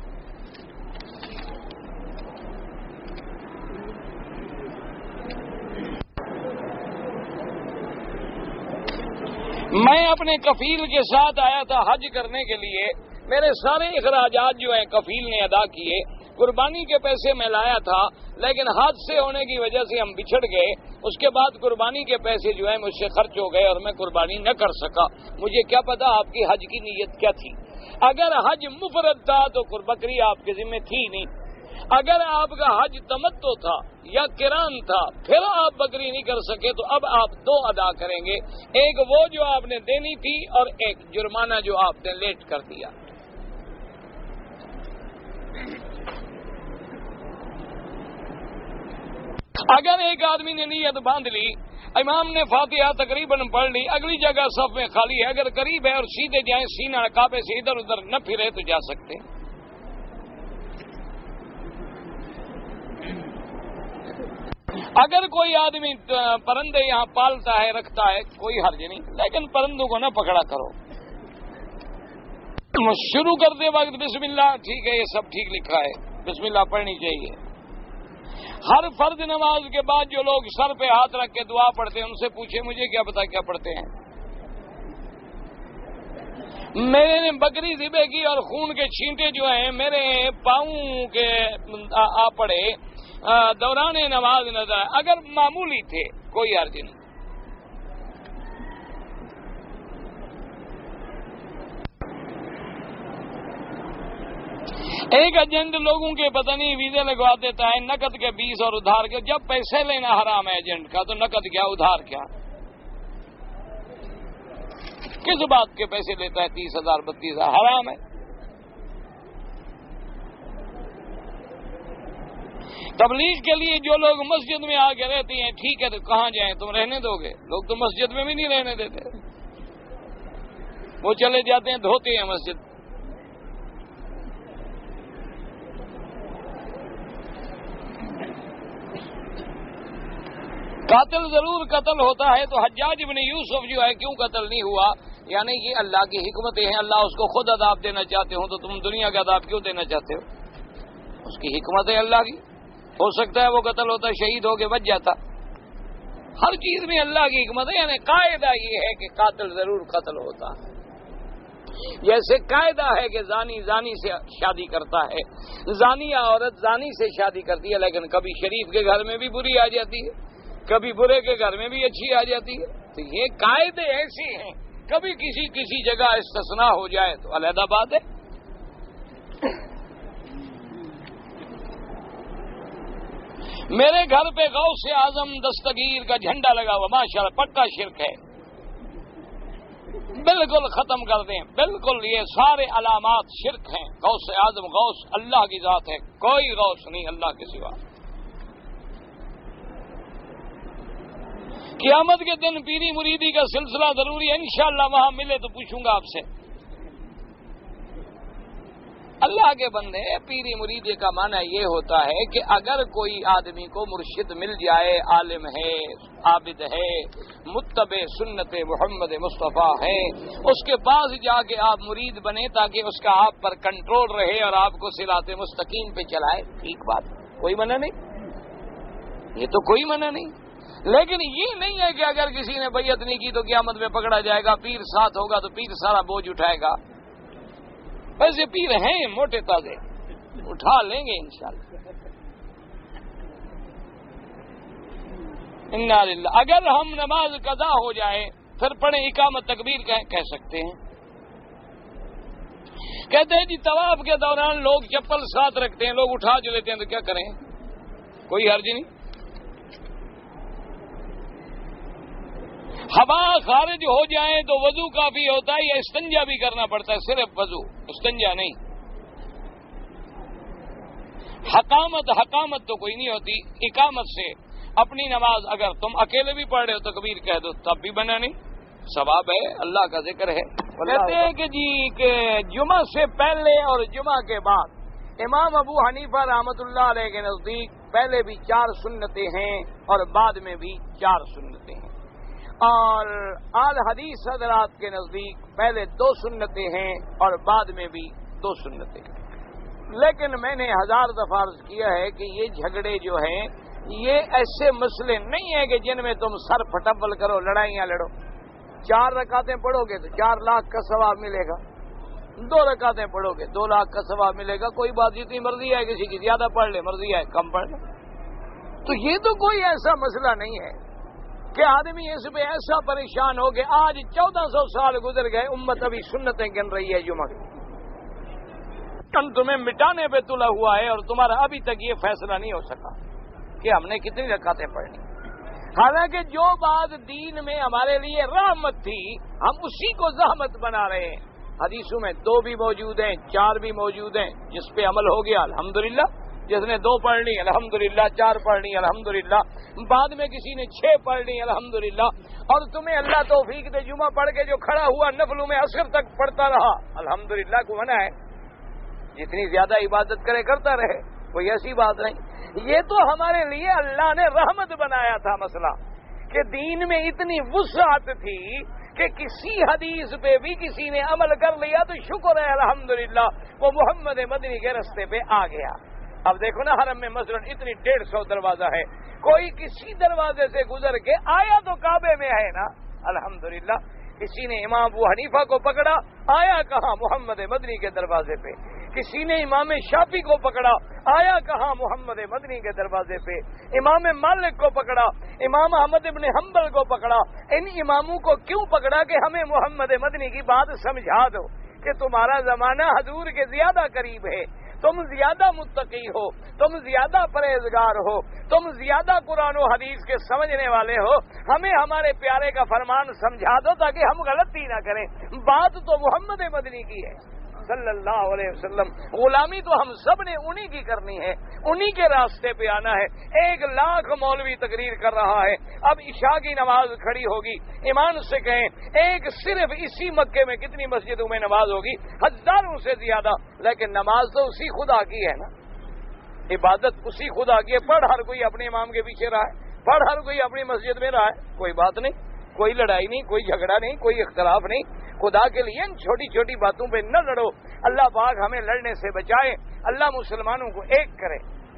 میں اپنے کفیل کے ساتھ آیا تھا حج کرنے کے لیے، میرے سارے اخراجات جو ہیں کفیل نے ادا کیے، قربانی کے پیسے میں لایا تھا لیکن حادثے ہونے کی وجہ سے ہم بچھڑ گئے، اس کے بعد قربانی کے پیسے جو ہیں مجھ سے خرچ ہو گئے اور میں قربانی نہ کر سکا۔ مجھے کیا پتا آپ کی حج کی نیت کیا تھی؟ اگر حج مفرد تھا تو بکری آپ کے ذمہ تھی نہیں، اگر آپ کا حج تمتع تھا یا قران تھا پھر آپ بکری نہیں کر سکے تو اب آپ دو ادا کریں گے، ایک وہ جو آپ نے دینی تھی اور ایک جرمانہ جو آپ نے لیٹ کر دیا۔ اگر ایک آدمی نے نیت باندھ لی امام نے فاتحہ تقریباً پڑھ لی، اگلی جگہ صف میں خالی ہے، اگر قریب ہے اور سیدھے جائیں سینہ کعبے سے ادھر ادھر نہ پھرے تو جا سکتے ہیں۔ اگر کوئی آدمی پرندے یہاں پالتا ہے رکھتا ہے کوئی حرج نہیں، لیکن پرندوں کو نہ پکڑا کرو۔ شروع کرتے وقت بسم اللہ، ٹھیک ہے، یہ سب ٹھیک لکھا ہے، بسم اللہ پڑھنی چاہیے۔ ہر فرض نماز کے بعد جو لوگ سر پہ ہاتھ رکھ کے دعا پڑھتے ہیں ان سے پوچھے مجھے کیا پتا کیا پڑھتے ہیں۔ میرے نے بکری ذبح کی اور خون کے چھینٹے جو ہیں میرے پاؤں کے آ پڑے دوران نماز نظر آئے، اگر معمولی تھے کوئی حرج نہیں۔ ایک ایجنٹ لوگوں کے پتہ نہیں ویزے لگوا دیتا ہے نقد کے بیس اور ادھار کے، جب پیسے لینا حرام ہے ایجنٹ کا تو نقد کیا ادھار کیا؟ کس بات کے پیسے لیتا ہے؟ تیس ہزار بتیس ہزار حرام ہے۔ تبلیغ کے لیے جو لوگ مسجد میں آ کے رہتی ہیں ٹھیک ہے، تو کہاں جائیں؟ تم رہنے دو گے؟ لوگ تو مسجد میں بھی نہیں رہنے دیتے، وہ چلے جاتے ہیں دھوتے ہیں مسجد۔ قاتل ضرور قتل ہوتا ہے، تو حجاج ابن یوسف جو ہے کیوں قتل نہیں ہوا؟ یعنی یہ اللہ کی حکمتیں ہیں، اللہ اس کو خود عذاب دینا چاہتے ہوں تو تم دنیا کا عذاب کیوں دینا چاہتے ہو؟ اس کی حکمت ہے اللہ کی، ہو سکتا ہے وہ قتل ہوتا شہید ہو کے بچ جاتا۔ ہر چیز میں اللہ کی حکمت ہے، یعنی قاعدہ یہ ہے کہ قاتل ضرور قتل ہوتا ہے۔ جیسے قاعدہ ہے کہ زانی زانی سے شادی کرتا ہے، زانیہ عورت زانی سے شادی کرتی ہے، لیکن کبھی شریف کے گھر میں بھی بری آ جاتی ہے، کبھی برے کے گھر میں بھی اچھی آ جاتی ہے۔ تو یہ قاعدے ایسے ہیں، کبھی کسی کسی جگہ استثناء ہو جائے تو علیحدہ بات ہے۔ میرے گھر پہ غوث اعظم دستگیر کا جھنڈا لگا ہوا، ماشاءاللہ پکا شرک ہے، بالکل ختم کر دیں، بالکل یہ سارے علامات شرک ہیں۔ غوث اعظم غوث اللہ کی ذات ہے، کوئی غوث نہیں اللہ کے سوا۔ قیامت کے دن پیری مریدی کا سلسلہ ضروری ہے، انشاءاللہ وہاں ملے تو پوچھوں گا آپ سے۔ اللہ کے بندے، پیری مریدی کا معنی یہ ہوتا ہے کہ اگر کوئی آدمی کو مرشد مل جائے، عالم ہے، عابد ہے، متبع سنت محمد مصطفیٰ ہے، اس کے پاس جا کے آپ مرید بنے تاکہ اس کا آپ پر کنٹرول رہے اور آپ کو صراط مستقیم پہ چلائے، ٹھیک بات، کوئی منع نہیں، یہ تو کوئی منع نہیں۔ لیکن یہ نہیں ہے کہ اگر کسی نے بیعت نہیں کی تو قیامت میں پکڑا جائے گا، پیر ساتھ ہوگا تو پیر سارا بوجھ اٹھائے گا۔ ویسے پیر ہیں موٹے تازے، اٹھا لیں گے انشاءاللہ۔ انا للہ۔ اگر ہم نماز قضا ہو جائے پھر پڑھیں اقامت تکبیر کہہ سکتے ہیں۔ کہتے ہیں جی طواف کے دوران لوگ چپل ساتھ رکھتے ہیں، لوگ اٹھا جو لیتے ہیں تو کیا کریں؟ کوئی حرج نہیں۔ ہوا خارج ہو جائے تو وضو کافی ہوتا ہے یا استنجا بھی کرنا پڑتا ہے؟ صرف وضو، استنجا نہیں۔ حکامت حکامت تو کوئی نہیں ہوتی، اقامت سے اپنی نماز اگر تم اکیلے بھی پڑھ رہے ہو تکبیر کہہ دو تب بھی بنا نہیں، ثواب ہے، اللہ کا ذکر ہے۔ کہتے ہیں کہ جی کہ جمعہ سے پہلے اور جمعہ کے بعد امام ابو حنیفہ رحمۃ اللہ علیہ کے نزدیک پہلے بھی چار سنتیں ہیں اور بعد میں بھی چار سنتیں ہیں، اور آل حدیث حضرات کے نزدیک پہلے دو سنتیں ہیں اور بعد میں بھی دو سنتیں ہیں۔ لیکن میں نے ہزار دفعہ عرض کیا ہے کہ یہ جھگڑے جو ہیں یہ ایسے مسئلے نہیں ہیں کہ جن میں تم سر پھٹبل کرو، لڑائیاں لڑو۔ چار رکعتیں پڑھو گے تو چار لاکھ کا ثواب ملے گا، دو رکعتیں پڑھو گے دو لاکھ کا ثواب ملے گا۔ کوئی بات جتنی مرضی ہے، کسی کی زیادہ پڑھ لے، مرضی ہے کم پڑھ لے، تو یہ تو کوئی ایسا مسئلہ نہیں ہے کہ آدمی اس پہ ایسا پریشان ہو کہ آج چودہ سو سال گزر گئے امت ابھی سنتیں گن رہی ہے جمعہ کی، تمہیں مٹانے پہ تلا ہوا ہے اور تمہارا ابھی تک یہ فیصلہ نہیں ہو سکا کہ ہم نے کتنی رکعتیں پڑھنی۔ حالانکہ جو بات دین میں ہمارے لیے رحمت تھی ہم اسی کو زحمت بنا رہے ہیں۔ حدیثوں میں دو بھی موجود ہیں، چار بھی موجود ہیں، جس پہ عمل ہو گیا الحمدللہ، جس نے دو پڑھ لی الحمدللہ، چار پڑھ لی الحمدللہ، بعد میں کسی نے چھ پڑھ لی الحمدللہ، اور تمہیں اللہ توفیق دے جمعہ پڑھ کے جو کھڑا ہوا نفلوں میں عصر تک پڑھتا رہا الحمدللہ، کو منع ہے؟ جتنی زیادہ عبادت کرے کرتا رہے، کوئی ایسی بات نہیں۔ یہ تو ہمارے لیے اللہ نے رحمت بنایا تھا مسئلہ، کہ دین میں اتنی وسعت تھی کہ کسی حدیث پہ بھی کسی نے عمل کر لیا تو شکر ہے الحمدللہ وہ محمد مدنی کے رستے پہ آ گیا۔ اب دیکھو نا حرم میں مثلاً اتنی ڈیڑھ سو دروازہ ہے، کوئی کسی دروازے سے گزر کے آیا تو کعبے میں ہے نا الحمدللہ۔ کسی نے امام ابو حنیفہ کو پکڑا، آیا کہاں؟ محمد مدنی کے دروازے پہ۔ کسی نے امام شافعی کو پکڑا، آیا کہاں؟ محمد مدنی کے دروازے پہ۔ امام مالک کو پکڑا، امام احمد ابن حنبل کو پکڑا۔ ان اماموں کو کیوں پکڑا؟ کہ ہمیں محمد مدنی کی بات سمجھا دو کہ تمہارا زمانہ حضور کے زیادہ قریب ہے، تم زیادہ متقی ہو، تم زیادہ پرہیزگار ہو، تم زیادہ قرآن و حدیث کے سمجھنے والے ہو، ہمیں ہمارے پیارے کا فرمان سمجھا دو تاکہ ہم غلطی نہ کریں۔ بات تو محمد مدنی کی ہے صلی اللہ علیہ وسلم، غلامی تو ہم سب نے انہی کی کرنی ہے، انہی کے راستے پہ آنا ہے۔ ایک لاکھ مولوی تقریر کر رہا ہے، اب عشاء کی نماز کھڑی ہوگی، ایمان سے کہیں ایک صرف اسی مکے میں کتنی مسجدوں میں نماز ہوگی؟ ہزاروں سے زیادہ، لیکن نماز تو اسی خدا کی ہے نا، عبادت اسی خدا کی ہے۔ پڑھ ہر کوئی اپنے امام کے پیچھے رہا ہے، پڑھ ہر کوئی اپنی مسجد میں رہا ہے، کوئی بات نہیں، کوئی لڑائی نہیں، کوئی جھگڑا نہیں، کوئی اختلاف نہیں۔ خدا کے لیے ان چھوٹی چھوٹی باتوں پہ نہ لڑو، اللہ پاک ہمیں لڑنے سے بچائے، اللہ مسلمانوں کو ایک کرے۔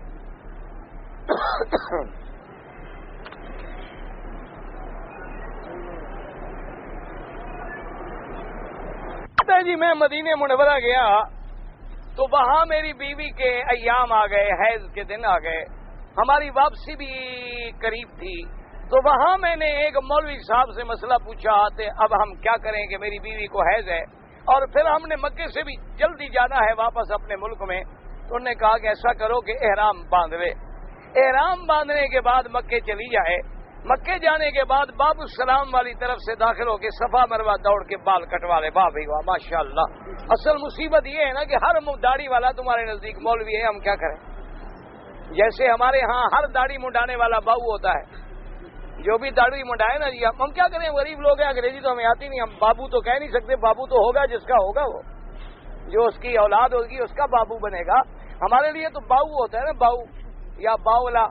جی میں مدینہ منورہ گیا تو وہاں میری بیوی کے ایام آ گئے، حیض کے دن آ گئے، ہماری واپسی بھی قریب تھی، تو وہاں میں نے ایک مولوی صاحب سے مسئلہ پوچھا کہ اب ہم کیا کریں کہ میری بیوی کو حیض ہے اور پھر ہم نے مکے سے بھی جلدی جانا ہے واپس اپنے ملک میں، تو انہوں نے کہا کہ ایسا کرو کہ احرام باندھ لے، احرام باندھنے کے بعد مکے چلی جائے، مکے جانے کے بعد باب السلام والی طرف سے داخل ہو کے صفا مروہ دوڑ کے بال کٹوا لے۔ واہ بھائی واہ ماشاء اللہ۔ اصل مصیبت یہ ہے نا کہ ہر داڑھی والا تمہارے نزدیک مولوی ہے، ہم کیا کریں؟ جیسے ہمارے ہاں ہر داڑھی منڈانے والا باؤ ہوتا ہے، جو بھی داڑھی منڈائے نا جی ہم کیا کریں، غریب لوگ ہیں، انگریزی تو ہمیں آتی نہیں، ہم بابو تو کہہ نہیں سکتے، بابو تو ہوگا جس کا ہوگا، وہ جو اس کی اولاد ہوگی اس کا بابو بنے گا۔ ہمارے لیے تو باؤ ہوتا ہے نا، باؤ یا باولا،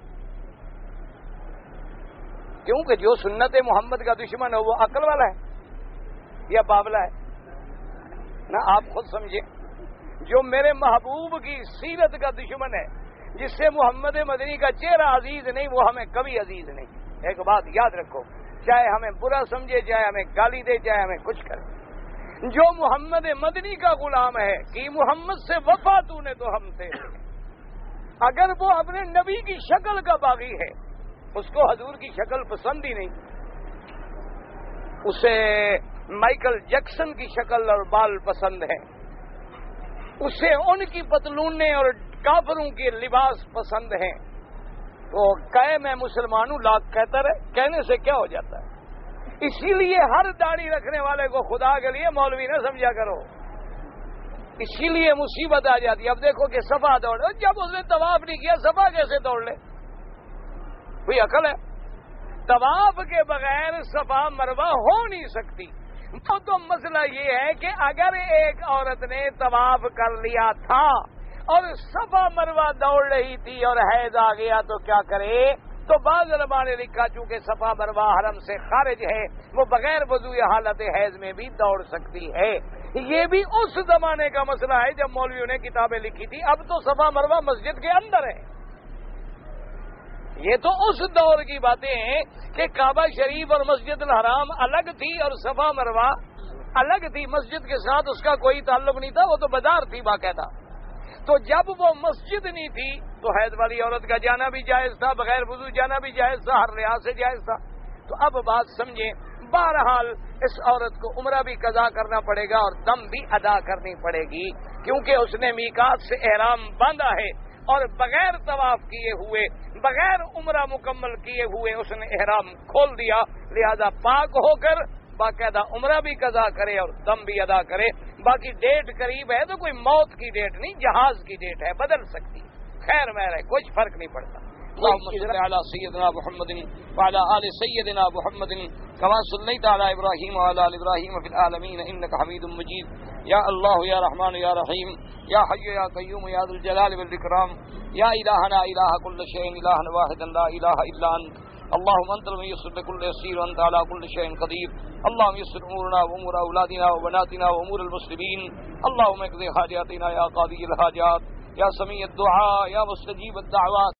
کیونکہ جو سنت محمد کا دشمن ہے وہ عقل والا ہے یا باولا ہے نا، آپ خود سمجھیں۔ جو میرے محبوب کی سیرت کا دشمن ہے، جس سے محمد مدنی کا چہرہ عزیز نہیں، وہ ہمیں کبھی عزیز نہیں۔ ایک بات یاد رکھو، چاہے ہمیں برا سمجھے، چاہے ہمیں گالی دے، چاہے ہمیں کچھ کرے، جو محمد مدنی کا غلام ہے کہ محمد سے وفا تو نے تو ہم سے، اگر وہ اپنے نبی کی شکل کا باغی ہے، اس کو حضور کی شکل پسند ہی نہیں، اسے مائیکل جیکسن کی شکل اور بال پسند ہے، اسے ان کی پتلونیں اور کافروں کے لباس پسند ہیں، تو کہے میں مسلمانوں لاکھ کہتا رہے، کہنے سے کیا ہو جاتا ہے؟ اسی لیے ہر داڑھی رکھنے والے کو خدا کے لیے مولوی نہ سمجھا کرو، اسی لیے مصیبت آ جاتی ہے۔ اب دیکھو کہ صفا دوڑ، جب اس نے طواف نہیں کیا صفا کیسے دوڑ لے؟ کوئی عقل ہے؟ طواف کے بغیر صفا مروہ ہو نہیں سکتی۔ وہ تو مسئلہ یہ ہے کہ اگر ایک عورت نے طواف کر لیا تھا اور صفا مروہ دوڑ رہی تھی اور حیض آ گیا تو کیا کرے؟ تو بعض علماء نے لکھا چونکہ صفا مروہ حرم سے خارج ہے، وہ بغیر وضو حالت حیض میں بھی دوڑ سکتی ہے۔ یہ بھی اس زمانے کا مسئلہ ہے جب مولویوں نے کتابیں لکھی تھی، اب تو صفا مروہ مسجد کے اندر ہے۔ یہ تو اس دور کی باتیں ہیں کہ کعبہ شریف اور مسجد الحرام الگ تھی اور صفا مروہ الگ تھی، مسجد کے ساتھ اس کا کوئی تعلق نہیں تھا، وہ تو بازار تھی باقاعدہ۔ تو جب وہ مسجد نہیں تھی تو حیض والی عورت کا جانا بھی جائز تھا، بغیر وضو جانا بھی جائز تھا، ہر لحاظ سے جائز تھا۔ تو اب بات سمجھیں، بہرحال اس عورت کو عمرہ بھی قضا کرنا پڑے گا اور دم بھی ادا کرنی پڑے گی، کیونکہ اس نے میقات سے احرام باندھا ہے اور بغیر طواف کیے ہوئے، بغیر عمرہ مکمل کیے ہوئے اس نے احرام کھول دیا، لہذا پاک ہو کر باقاعدہ عمرہ بھی قضا کرے اور دم بھی ادا کرے۔ باقی ڈیٹ قریب ہے تو کوئی موت کی ڈیٹ نہیں، جہاز کی ڈیٹ ہے، بدل سکتی۔ خیر میں رہے، کچھ فرق نہیں پڑتا. اللهم صل على سيدنا محمد وعلى آل سيدنا محمد كما صليت على إبراهيم وعلى آل إبراهيم في العالمين إنك حميد مجيد. يا الله يا رحمن يا رحيم يا حي يا قيوم يا ذو الجلال والإكرام يا إلهنا إله كل شيء إلها واحدا لا إله إلا أنت. اللهم أنت الميسر لكل يسير وأنت على كل شيء قدير. اللهم يسر أمورنا وأمور أولادنا وبناتنا وأمور المسلمين. اللهم اقضي حاجاتنا يا قاضي الحاجات يا سميع الدعاء يا مستجيب الدعوات